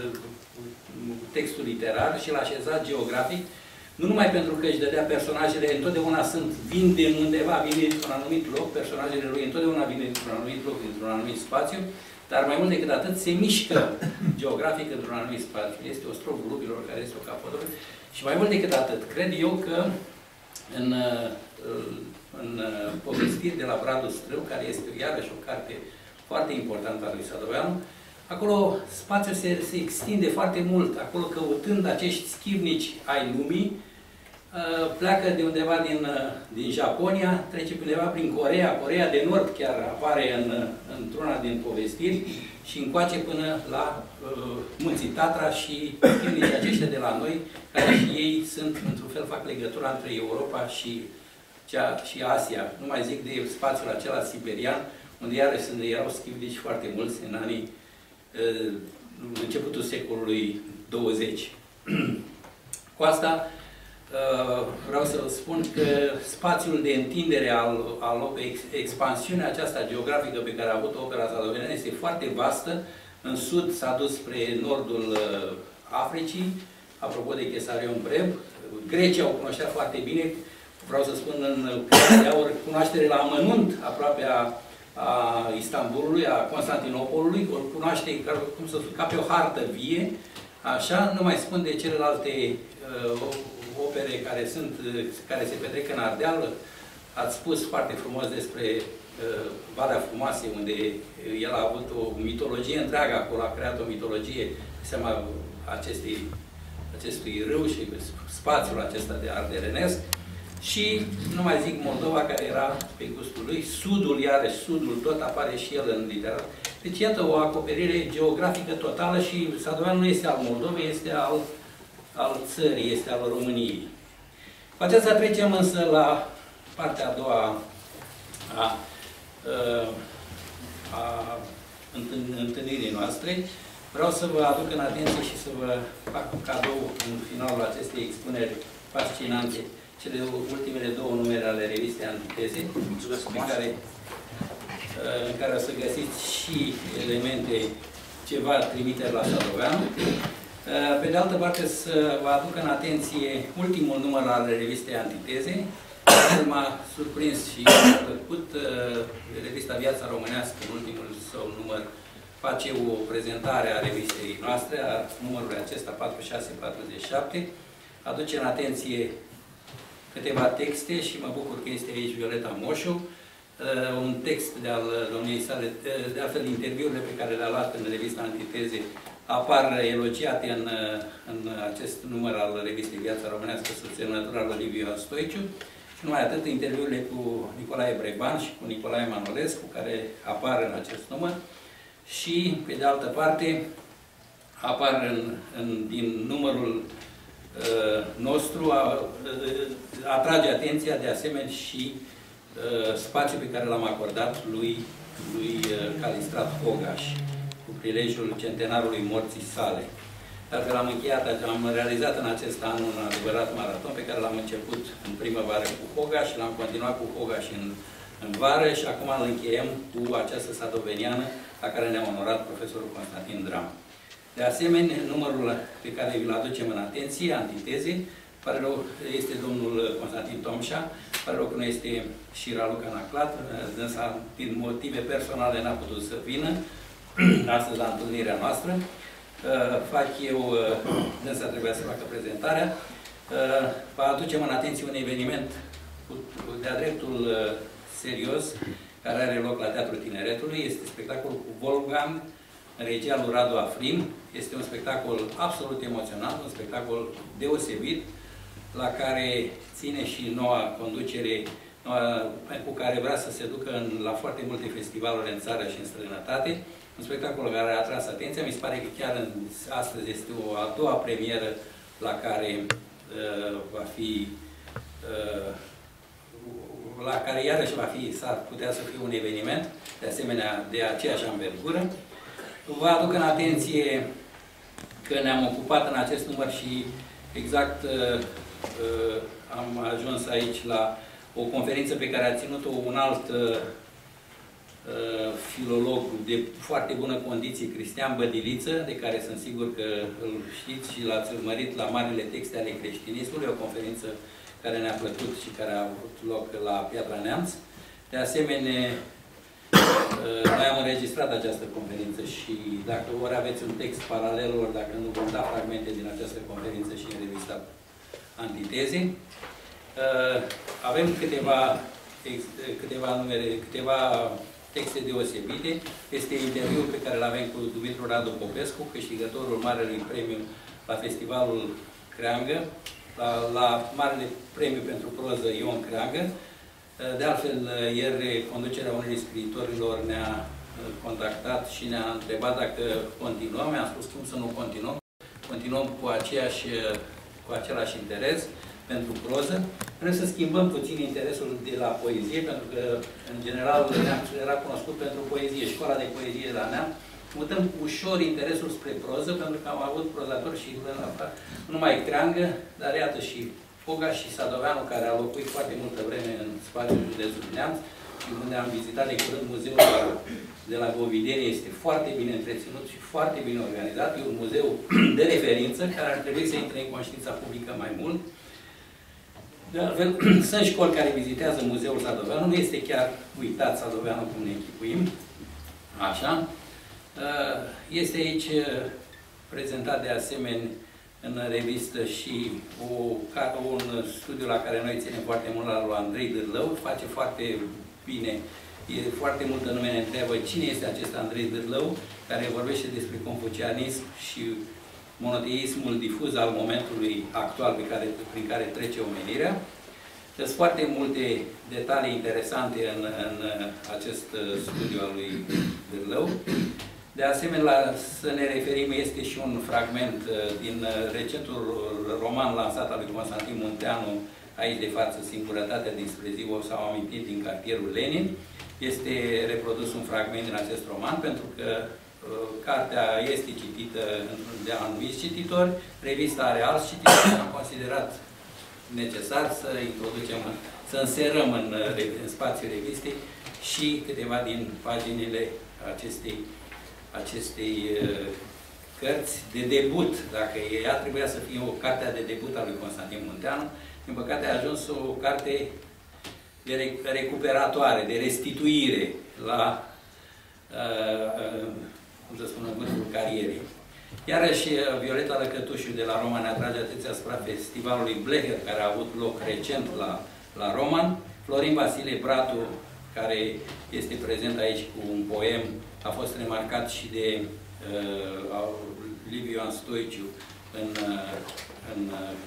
textul literar și l-a așezat geografic, nu numai pentru că își dădea personajele, întotdeauna sunt, vin de undeva, vin dintr-un anumit loc, personajele lui întotdeauna vin dintr-un anumit loc, dintr-un anumit spațiu, dar mai mult decât atât se mișcă geografic într-un anumit spațiu. Este o strofă lubilor care este o capodoră. Și mai mult decât atât, cred eu că în, în povestiri de la Bradul Strău, care este iarăși o carte foarte importantă a lui Sadoveanu, acolo spațiul se, se extinde foarte mult. Acolo, căutând acești schivnici ai lumii, pleacă de undeva din, din Japonia, trece undeva prin Coreea, Coreea de Nord chiar apare în, într-una din povestiri și încoace până la uh, Munții Tatra și schivnicii aceștia de la noi, care și ei sunt, într-un fel, fac legătura între Europa și, cea, și Asia. Nu mai zic de spațiul acela siberian, unde iarăși erau schivnici foarte mulți în anii începutul secolului douăzeci. Cu asta vreau să spun că spațiul de întindere al, al expansiunea aceasta geografică pe care a avut opera sadoveneană este foarte vastă. În sud s-a dus spre nordul Africii, apropo de Chesarion Breb. Grecii au cunoștea foarte bine, vreau să spun în de aur, cunoaștere la amănunt aproape a a Istanbulului, a Constantinopolului, o cunoaște cum să spun, ca pe o hartă vie, așa, nu mai spun de celelalte uh, opere care sunt, care se petrec în Ardeal. Ați spus foarte frumos despre uh, Valea Frumoasei, unde el a avut o mitologie întreagă acolo, a creat o mitologie pe seama acestei, acestui râu și spațiul acesta de ardelenesc. Și nu mai zic Moldova, care era pe gustul lui, sudul, iarăși sudul, tot apare și el în literatură. Deci iată o acoperire geografică totală și Sadoveanu nu este al Moldovei, este al, al țării, este al României. Cu aceasta trecem însă la partea a doua a, a întâlnirii noastre. Vreau să vă aduc în atenție și să vă fac un cadou în finalul acestei expuneri fascinante, cele ultimele două numere ale revistei Antiteze, în care, în care o să găsiți și elemente, ceva trimiteri la Sadoveanu. Pe de altă parte, să vă aduc în atenție ultimul număr al revistei Antiteze, care m-a surprins și m-a plăcut. Revista Viața Românească, în ultimul său număr, face o prezentare a revistei noastre, a numărului acesta patruzeci și șase patruzeci și șapte, aduce în atenție câteva texte și mă bucur că este aici Violeta Moșu, uh, un text de-al domniei sale, de altfel interviurile pe care le-a luat în revista Antiteze apar elogiate în, în acest număr al revistei Viața Românească, sub semnătura lui Liviu Stoiciu, și numai atât interviurile cu Nicolae Breban și cu Nicolae Manolescu, care apar în acest număr, și, pe de altă parte, apar în, în, din numărul nostru, a, atrage atenția de asemenea și uh, spațiul pe care l-am acordat lui, lui Calistrat Hogaș, cu prilejul centenarului morții sale. Dar l-am încheiat, am realizat în acest an un adevărat maraton pe care l-am început în primăvară cu Hogaș, l-am continuat cu Hogaș în, în vară și acum îl încheiem cu această sadoveniană la care ne-a onorat profesorul Constantin Dram. De asemenea, numărul pe care vi-l aducem în atenție, Antiteze, pare rău este domnul Constantin Tomșa, pare rău că nu este și Raluca Naclat, dânsa, din motive personale, n-a putut să vină astăzi la întâlnirea noastră. Fac eu, dânsa trebuia să facă prezentarea. Vă aducem în atenție un eveniment de-a dreptul serios, care are loc la Teatrul Tineretului. Este spectacolul cu Wolfgang, în regia lui Radu Afrin. Este un spectacol absolut emoționant, un spectacol deosebit, la care ține și noua conducere, noua, cu care vrea să se ducă în, la foarte multe festivaluri în țară și în străinătate. Un spectacol care a atras atenția. Mi se pare că chiar în, astăzi este o a doua premieră la care uh, va fi uh, la care iarăși va fi, s-ar putea să fie un eveniment, de asemenea, de aceeași învergură. Vă aduc în atenție că ne-am ocupat în acest număr și exact uh, uh, am ajuns aici la o conferință pe care a ținut-o un alt uh, filolog de foarte bună condiție, Cristian Bădiliță, de care sunt sigur că îl știți și l-ați urmărit la Marile Texte ale Creștinismului, o conferință care ne-a plăcut și care a avut loc la Piatra Neamț. De asemenea, noi am înregistrat această conferință și dacă ori aveți un text paralel, ori dacă nu vom da fragmente din această conferință și în revista Antiteze. Avem câteva, câteva numere, câteva texte deosebite. Este interviul pe care îl avem cu Dumitru Radu Popescu, câștigătorul Marelui Premiu la Festivalul Creangă, la, la Marele Premiu pentru Proză Ion Creangă. De altfel, ieri conducerea unui scriitorilor ne-a contactat și ne-a întrebat dacă continuăm. Mi-am spus cum să nu continuăm. Continuăm cu, aceeași, cu același interes pentru proză. Vrem să schimbăm puțin interesul de la poezie, pentru că, în general, Neamțul era cunoscut pentru poezie, școala de poezie de la Neamț. Mutăm ușor interesul spre proză, pentru că am avut prozatori și nu numai Creangă, dar iată și Poga și Sadoveanu, care a locuit foarte multă vreme în spațiul județului Neamț și unde am vizitat de curând muzeul de la Govidenie, este foarte bine întreținut și foarte bine organizat. E un muzeu de referință care ar trebui să intre în conștiința publică mai mult. De altfel, sunt școli care vizitează muzeul Sadoveanu, nu este chiar uitat Sadoveanu cum ne închipuim. Așa. Este aici prezentat de asemenea în revistă și o, un studiu la care noi ținem foarte mult, la lui Andrei Dârlău, face foarte bine, e foarte multă lume ne întreabă cine este acest Andrei Dârlău, care vorbește despre confucianism și monoteismul difuz al momentului actual pe care, prin care trece omenirea. Sunt foarte multe detalii interesante în, în acest studiu al lui Dârlău. De asemenea, să ne referim, este și un fragment din recentul roman lansat al lui Constantin Munteanu, aici de față, Singurătatea dinspre zi, s-au amintit din cartierul Lenin. Este reprodus un fragment din acest roman, pentru că uh, cartea este citită de anumiți cititori, revista are alți cititori, am considerat necesar să introducem, să înserăm în, în spațiul revistei și câteva din paginile acestei acestei uh, cărți de debut, dacă ea trebuia să fie o carte de debut a lui Constantin Munteanu, din păcate a ajuns o carte de recuperatoare, de restituire la, uh, uh, cum să spun, în vârful carierei. Iarăși, Violeta Lăcătușu de la Roman ne atrage atenția asupra festivalului Bleher, care a avut loc recent la, la Roman. Florin Vasile Bratu, care este prezent aici cu un poem, a fost remarcat și de uh, Liviu Ioan Stoiciu în, uh, în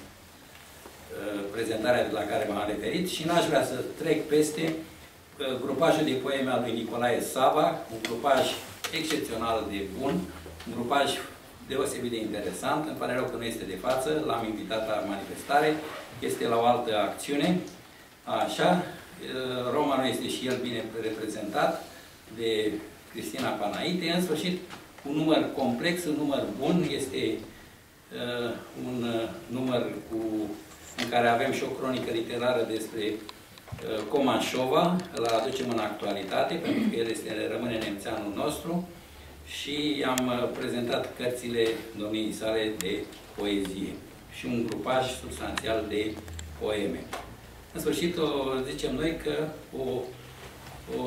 uh, prezentarea la care m-am referit și n-aș vrea să trec peste uh, grupajul de poeme al lui Nicolae Sava, un grupaj excepțional de bun, un grupaj deosebit de interesant. Îmi pare rău că nu este de față, l-am invitat la manifestare, este la o altă acțiune. Așa, uh, Romanul este și el bine reprezentat de Cristina Panaite. În sfârșit, un număr complex, un număr bun, este uh, un uh, număr cu, în care avem și o cronică literară despre uh, Comanșova, îl aducem în actualitate, pentru că el este, rămâne nemțeanul nostru și am uh, prezentat cărțile domniei sale de poezie și un grupaj substanțial de poeme. În sfârșit, o, zicem noi că o, o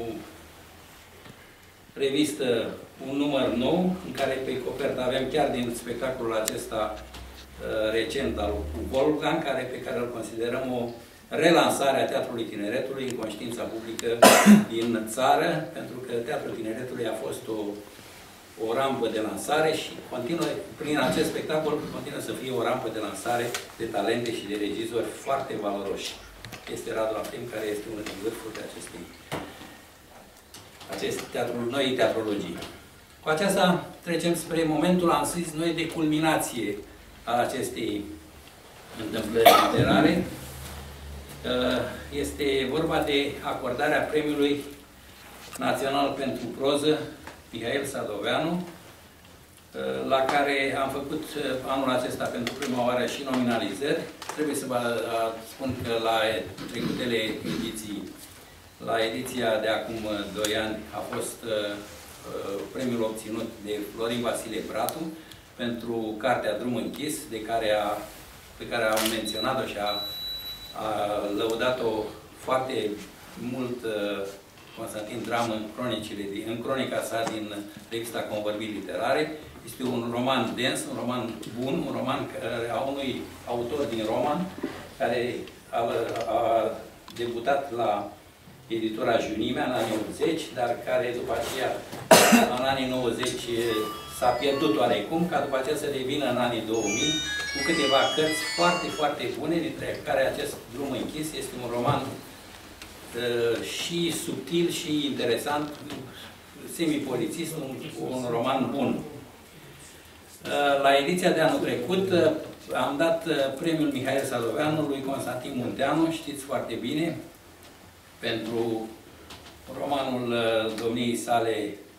revistă, un număr nou, în care pe copertă avem chiar din spectacolul acesta uh, recent al cu Wolfgang, care, pe care îl considerăm o relansare a Teatrului Tineretului în conștiința publică din țară, pentru că Teatrul Tineretului a fost o, o rampă de lansare și continuă, prin acest spectacol continuă să fie o rampă de lansare de talente și de regizori foarte valoroși. Este Radu Afrim, care este unul din vârfuri de acestei acest teatru, noi teatrologii. Cu aceasta trecem spre momentul, am zis noi, de culminație a acestei întâmplări literare. Este vorba de acordarea Premiului Național pentru Proză Mihail Sadoveanu, la care am făcut anul acesta pentru prima oară și nominalizări. Trebuie să vă spun că la trecutele ediții la ediția de acum doi ani a fost uh, premiul obținut de Florin Vasile Bratu pentru cartea Drum închis, de care a, pe care am menționat-o și a, a lăudat-o foarte mult uh, Constantin Dram în, cronicile, în cronica sa din revista Convorbiri Literare. Este un roman dens, un roman bun, un roman a unui autor din Roman, care a, a debutat la editura Junimea în anii optzeci, dar care după aceea, în anii nouăzeci, s-a pierdut oarecum, ca după aceea să revină în anii două mii, cu câteva cărți foarte, foarte bune, dintre care acest Drum închis este un roman uh, și subtil și interesant, semi-polițist, un, un roman bun. Uh, la ediția de anul trecut uh, am dat uh, premiul Mihail Sadoveanu lui Constantin Munteanu, știți foarte bine, pentru romanul uh, domniei sale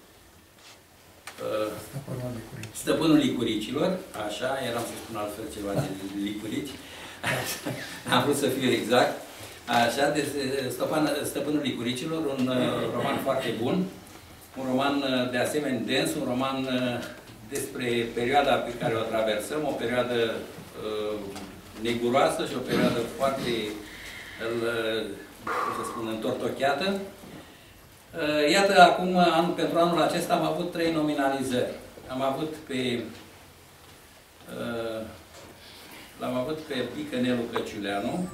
uh, Stăpânul Licuricilor, așa, eram să spun altfel ceva de licurici, am vrut să fiu exact, așa, de Stăpan, Stăpânul Licuricilor, un uh, roman foarte bun, un roman uh, de asemenea dens, un roman uh, despre perioada pe care o traversăm, o perioadă uh, neguroasă și o perioadă foarte uh, cum să spun, întortocheată. Iată, acum, anul, pentru anul acesta am avut trei nominalizări. Am avut pe l-am avut pe Bică Nelu Căciuleanu,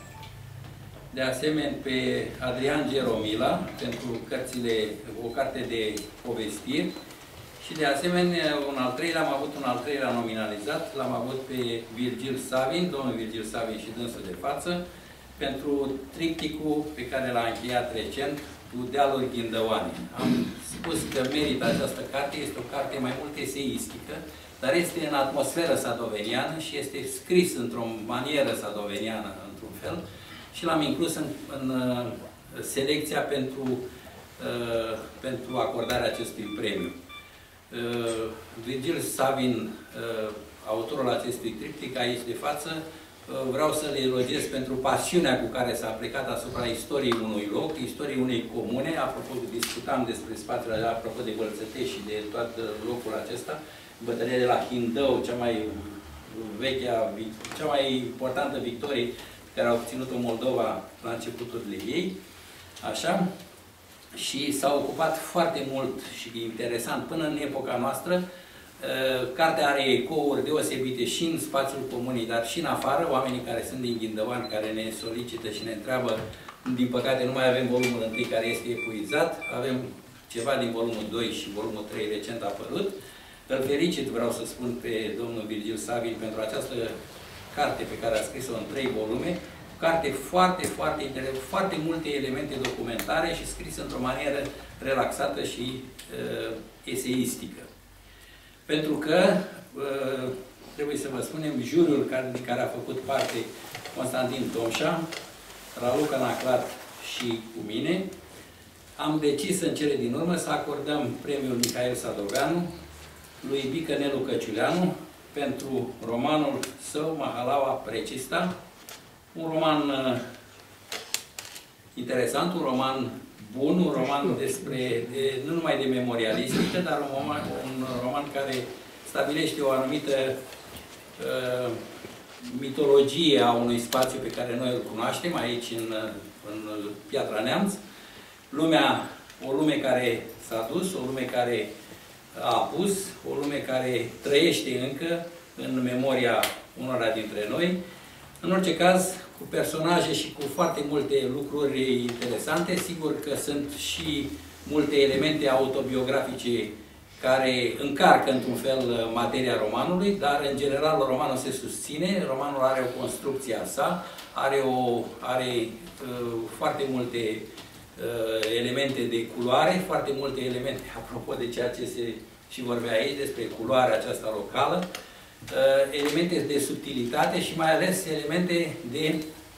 de asemenea pe Adrian Geromila, pentru cărțile, o carte de povestiri, și de asemenea, un al treilea, am avut un al treilea nominalizat, l-am avut pe Virgil Savin, domnul Virgil Savin și dânsul de față, pentru tripticul pe care l-a încheiat recent, cu Dealuri Ghindăoane. Am spus că merită această carte, este o carte mai mult eseistică, dar este în atmosferă sadoveniană și este scris într-o manieră sadoveniană, într-un fel, și l-am inclus în, în selecția pentru, uh, pentru acordarea acestui premiu. Uh, Virgil Savin, uh, autorul acestui triptic, aici de față, vreau să le elogiez pentru pasiunea cu care s-a aplicat asupra istoriei unui loc, istoriei unei comune. Apropo, discutam despre spațiul, apropo de Bălțătești și de tot locul acesta, bătălia de la Hindău, cea mai vechea, cea mai importantă victorie pe care a obținut-o Moldova la începuturile ei. Așa. Și s-a ocupat foarte mult și interesant până în epoca noastră. Cartea are ecouri deosebite și în spațiul comunii, dar și în afară, oamenii care sunt din Ghindăoani, care ne solicită și ne întreabă. Din păcate nu mai avem volumul întâi care este epuizat, avem ceva din volumul doi și volumul trei recent apărut. Îl fericit, vreau să spun, pe domnul Virgil Savin pentru această carte pe care a scris-o în trei volume, carte foarte, foarte interesantă, foarte multe elemente documentare și scrisă într-o manieră relaxată și uh, eseistică. Pentru că, trebuie să vă spunem, juriul care, de care a făcut parte Constantin Tomșa, Raluca Naclat și cu mine, am decis în cele din urmă să acordăm premiul Mihail Sadoveanu lui Bică Nelu Căciuleanu pentru romanul său, Mahalaua Precista, un roman uh, interesant, un roman bun, un roman despre, de, nu numai de memorialistică, dar un roman, un roman care stabilește o anumită uh, mitologie a unui spațiu pe care noi îl cunoaștem aici în, în Piatra Neamț. Lumea, o lume care s-a dus, o lume care a apus, o lume care trăiește încă în memoria unora dintre noi. În orice caz, cu personaje și cu foarte multe lucruri interesante. Sigur că sunt și multe elemente autobiografice care încarcă într-un fel materia romanului, dar în general romanul se susține, romanul are o construcție a sa, are, o, are uh, foarte multe uh, elemente de culoare, foarte multe elemente, apropo de ceea ce se și vorbea aici, despre culoarea aceasta locală, uh, elemente de subtilitate și mai ales elemente de,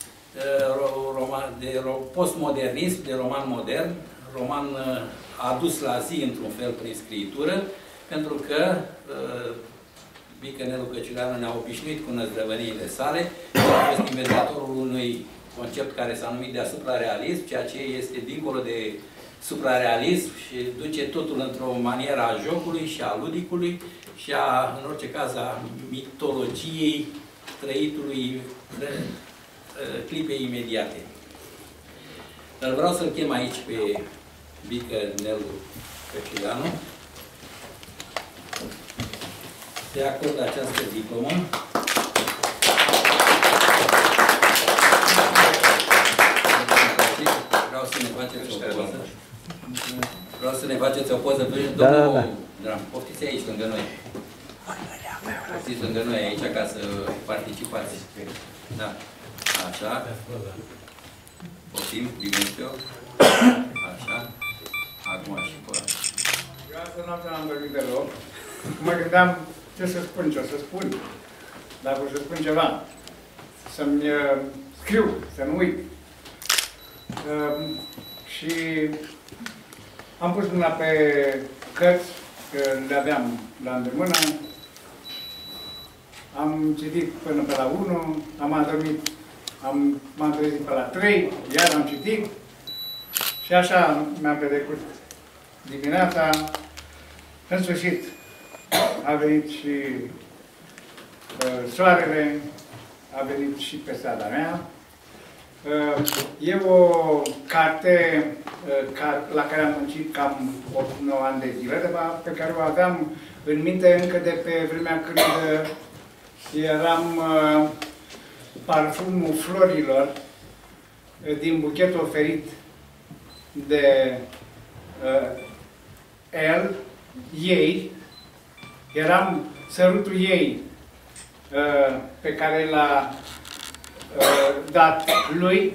uh, roman, de ro, postmodernism, de roman modern, roman uh, adus la zi într-un fel prin scriitură, pentru că uh, Bică Nelu Căciuleanu ne-a obișnuit cu năzdrăvăniile sale, a fost inventatorul unui concept care s-a numit deasupra realism, ceea ce este dincolo de suprarealism și duce totul într-o manieră a jocului și a ludicului și a, în orice caz, a mitologiei trăitului clipei imediate. Dar vreau să-l chem aici pe Bică Nelu Căciulanu. Se acordă această diplomă. Vreau să ne faceți o poză. Vreau să ne faceți o poză. Da, da, da. Da, poftiți aici lângă noi. Poftiți lângă noi aici ca să participați. Da. Așa. Poftim, Dimitrio. Așa. Acum și pe ăla. Eu asta noaptea n-am vorbit deloc. Mă gândeam ce să spun, ce o să spun. Dacă o să spun ceva. Să-mi uh, scriu, să nu uit. Uh, și am pus mâna pe cărți, că le aveam la îndemână. Am citit până pe la unu, am adormit, am, m-am trezit pe la trei, iar am citit. Și așa mi-am petrecut dimineața. În sfârșit a venit și uh, soarele, a venit și pe strada mea. Uh, e o carte uh, la care am muncit cam opt nouă ani de zile, de pe care o aveam în minte încă de pe vremea când uh, eram uh, parfumul florilor uh, din buchetul oferit de uh, el, ei, eram sărutul ei uh, pe care l-a uh, dat lui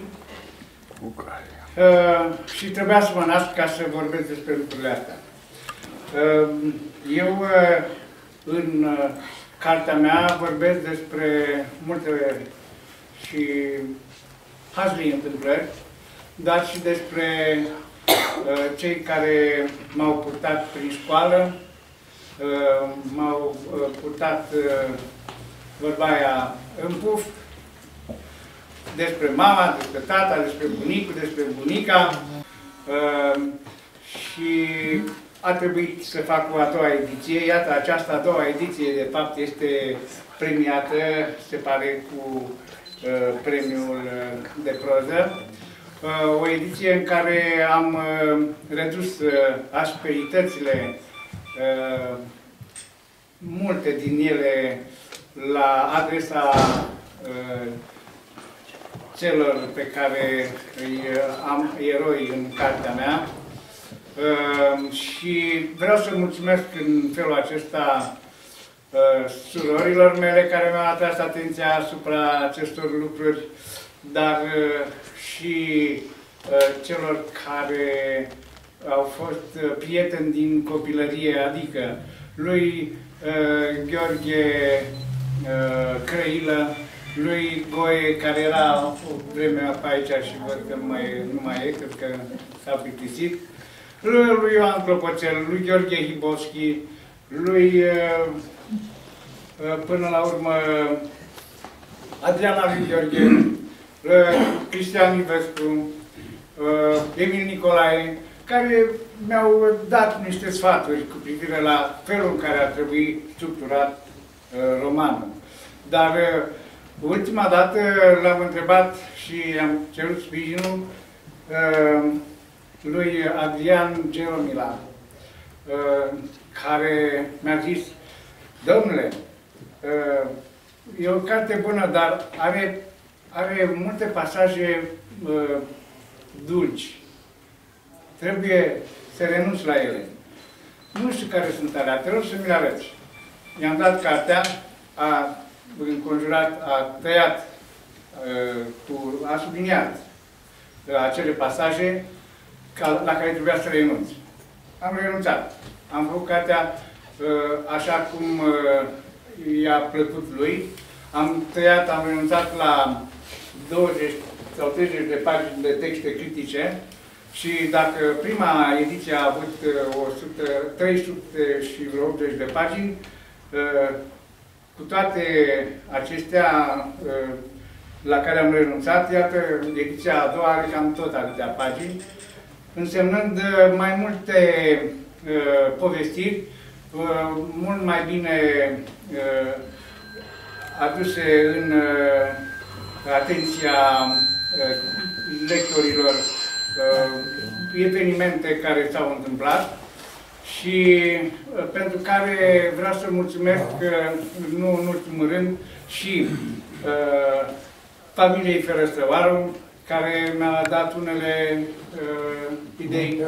uh, și trebuia să mă nasc ca să vorbesc despre lucrurile astea. Uh, eu uh, în uh, cartea mea vorbesc despre multe și hazlii întâmplări, dar și despre uh, cei care m-au purtat prin școală, uh, m-au uh, purtat uh, vorba aia în puf, despre mama, despre tata, despre bunicul, despre bunica uh, și a trebuit să fac o a doua ediție. Iată, această a doua ediție, de fapt, este premiată, se pare, cu uh, premiul de proză. Uh, o ediție în care am uh, redus uh, asperitățile, uh, multe din ele la adresa uh, celor pe care îi am eroi în cartea mea. Uh, și vreau să mulțumesc în felul acesta uh, surorilor mele care mi-au atras atenția asupra acestor lucruri, dar uh, și uh, celor care au fost uh, prieteni din copilărie, adică lui uh, Gheorghe uh, Crăilă, lui Goe, care era o vreme pe aici și văd că mai, nu mai e, cred că s-a plictisit, lui Ioan Clopoțel, lui Gheorghe Hiboschi, lui, până la urmă, Adriana lui Gheorghe, Cristian Ivescu, Emil Nicolae, care mi-au dat niște sfaturi cu privire la felul în care ar trebui structurat romanul. Dar ultima dată l-am întrebat și am cerut sprijinul lui Adrian Geromila, care mi-a zis: domnule, e o carte bună, dar are, are multe pasaje dulci. Trebuie să renunți la ele. Nu știu care sunt alea, te rog să mi le arăți. I-am dat cartea, a înconjurat, a tăiat, cu, a subliniat acele pasaje la care trebuia să renunț. Am renunțat. Am făcut cartea așa cum i-a plăcut lui. Am tăiat, am renunțat la douăzeci sau treizeci de pagini de texte critice și dacă prima ediție a avut o sută, trei sute și optzeci de pagini, cu toate acestea la care am renunțat. Iată, ediția a doua are cam tot atâtea pagini, însemnând mai multe uh, povestiri, uh, mult mai bine uh, aduse în uh, atenția uh, lectorilor uh, evenimente care s-au întâmplat și uh, pentru care vreau să mulțumesc, uh, nu în ultimul rând, și uh, familiei Ferăstrăvaru, care mi-a dat unele uh, idei,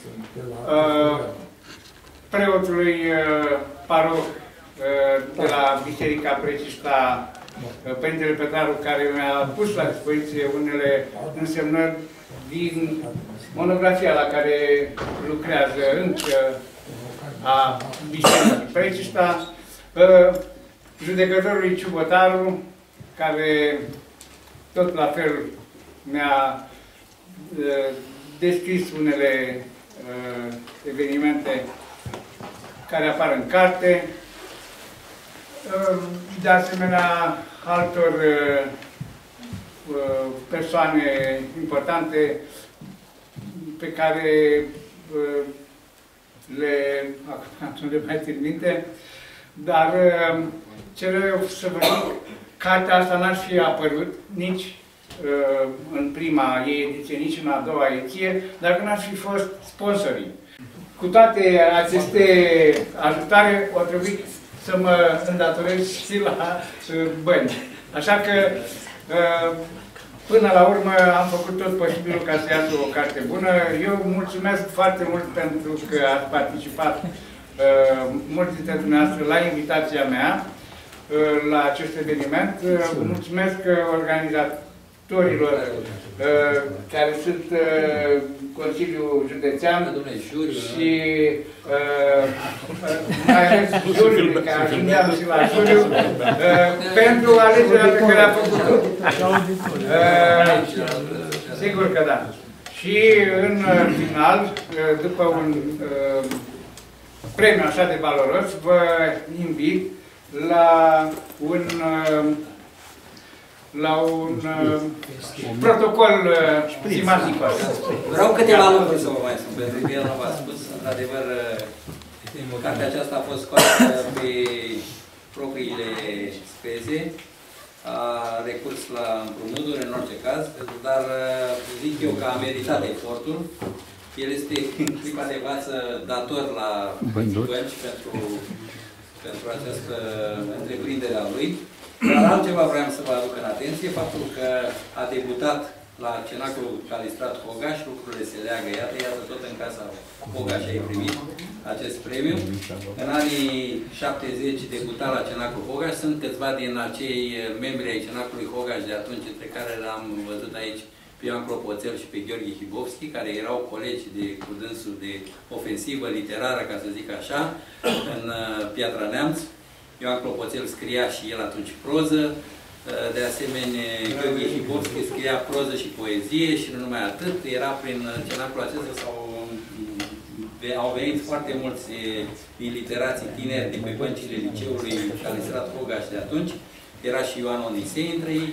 uh, preotului uh, paroh uh, de la Biserica Precista, uh, Părintele Petaru, care mi-a pus la dispoziție unele însemnări din monografia la care lucrează încă a Bisericii Precista, uh, judecătorului Ciubotaru, care tot la fel mi-a uh, descris unele uh, evenimente care apar în carte, uh, de asemenea altor uh, uh, persoane importante pe care uh, le, nu le mai țin minte, dar uh, ce vreau să vă zic, cartea asta n-ar fi apărut nici uh, în prima ei ediție, nici în a doua ediție, dacă n-ar fi fost sponsorii. Cu toate aceste ajutare, o trebuit să mă îndatorez și la uh, bani. Așa că, uh, până la urmă, am făcut tot posibilul ca să iasă o carte bună. Eu mulțumesc foarte mult pentru că ați participat, uh, mulți dintre dumneavoastră, la invitația mea la acest eveniment. Mulțumesc organizatorilor care sunt Consiliul Județean și mai ales juriului, care ajungeam și la juriu, pentru alegerea pe care a făcut-o. Sigur că da. Și în final, după un premiu așa de valoros, vă invit la un, la un protocol simpatic. Vreau câteva lucruri să vă mai spun, pentru că el nu v-a spus. Într-adevăr, cartea aceasta a fost scoasă pe propriile speze, a recurs la împrumuturi în orice caz, dar zic eu că a meritat efortul. El este în clipa de față dator la bănci pentru pentru această întreprindere a lui. Dar altceva vreau să vă aduc în atenție, faptul că a debutat la Cenaclul Calistrat Hogaș, lucrurile se leagă, iată, iată, tot în casa Hogaș ai primit acest premiu. În anii șaptezeci debuta la Cenaclul Hogaș, sunt câțiva din acei membri ai Cenaclului Hogaș de atunci, între care l-am văzut aici pe Ioan Clopoțel și pe Gheorghe Hibovski, care erau colegi de, cu dânsul de ofensivă literară, ca să zic așa, în Piatra Neamț. Ioan Clopoțel scria și el atunci proză, de asemenea Gheorghe Hibovski scria proză și poezie și nu numai atât, era prin cenaclul acesta sau au venit foarte mulți din literații tineri de pe băncile liceului Calistrat Hogaș de atunci, era și Ioan Onisei între ei.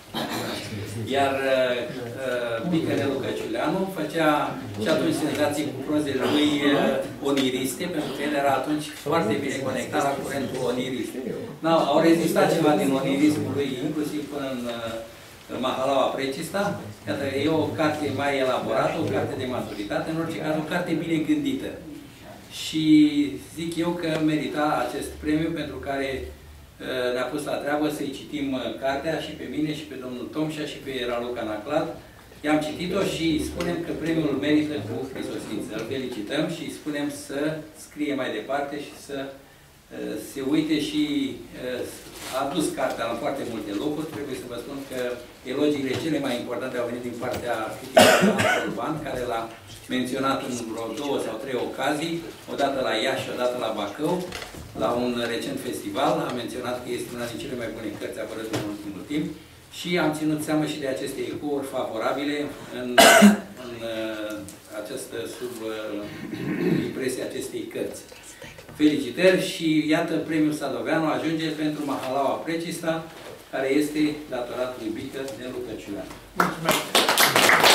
Iar uh, Picănelu Căciuleanu făcea și atunci senzații cu prozele lui uh, oniriste, pentru că el era atunci foarte bine conectat la curentul onirist. No, au rezistat ceva din onirismul lui, inclusiv până în, uh, în Mahalaua Precista. Iată, e o carte mai elaborată, o carte de maturitate, în orice caz o carte bine gândită. Și zic eu că merita acest premiu pentru care ne-a pus la treabă să-i citim cartea și pe mine și pe domnul Tomșa și pe Raluca Naclat. I-am citit-o și spunem că premiul merită cu prisosință. Îl felicităm și spunem să scrie mai departe și să uh, se uite și uh, a dus cartea în foarte multe locuri. Trebuie să vă spun că elogiile cele mai importante au venit din partea criticului Urban, care l-a menționat în vreo două sau trei ocazii, odată la Iași, odată la Bacău, la un recent festival. Am menționat că este una din cele mai bune cărți apărute în ultimul timp și am ținut seama și de aceste ecouri favorabile în, în această sub impresia acestei cărți. Felicitări și iată, premiul Sadoveanu ajunge pentru Mahalaua Precista, care este datorat lui Bică de Lucăciulean. Mulțumesc!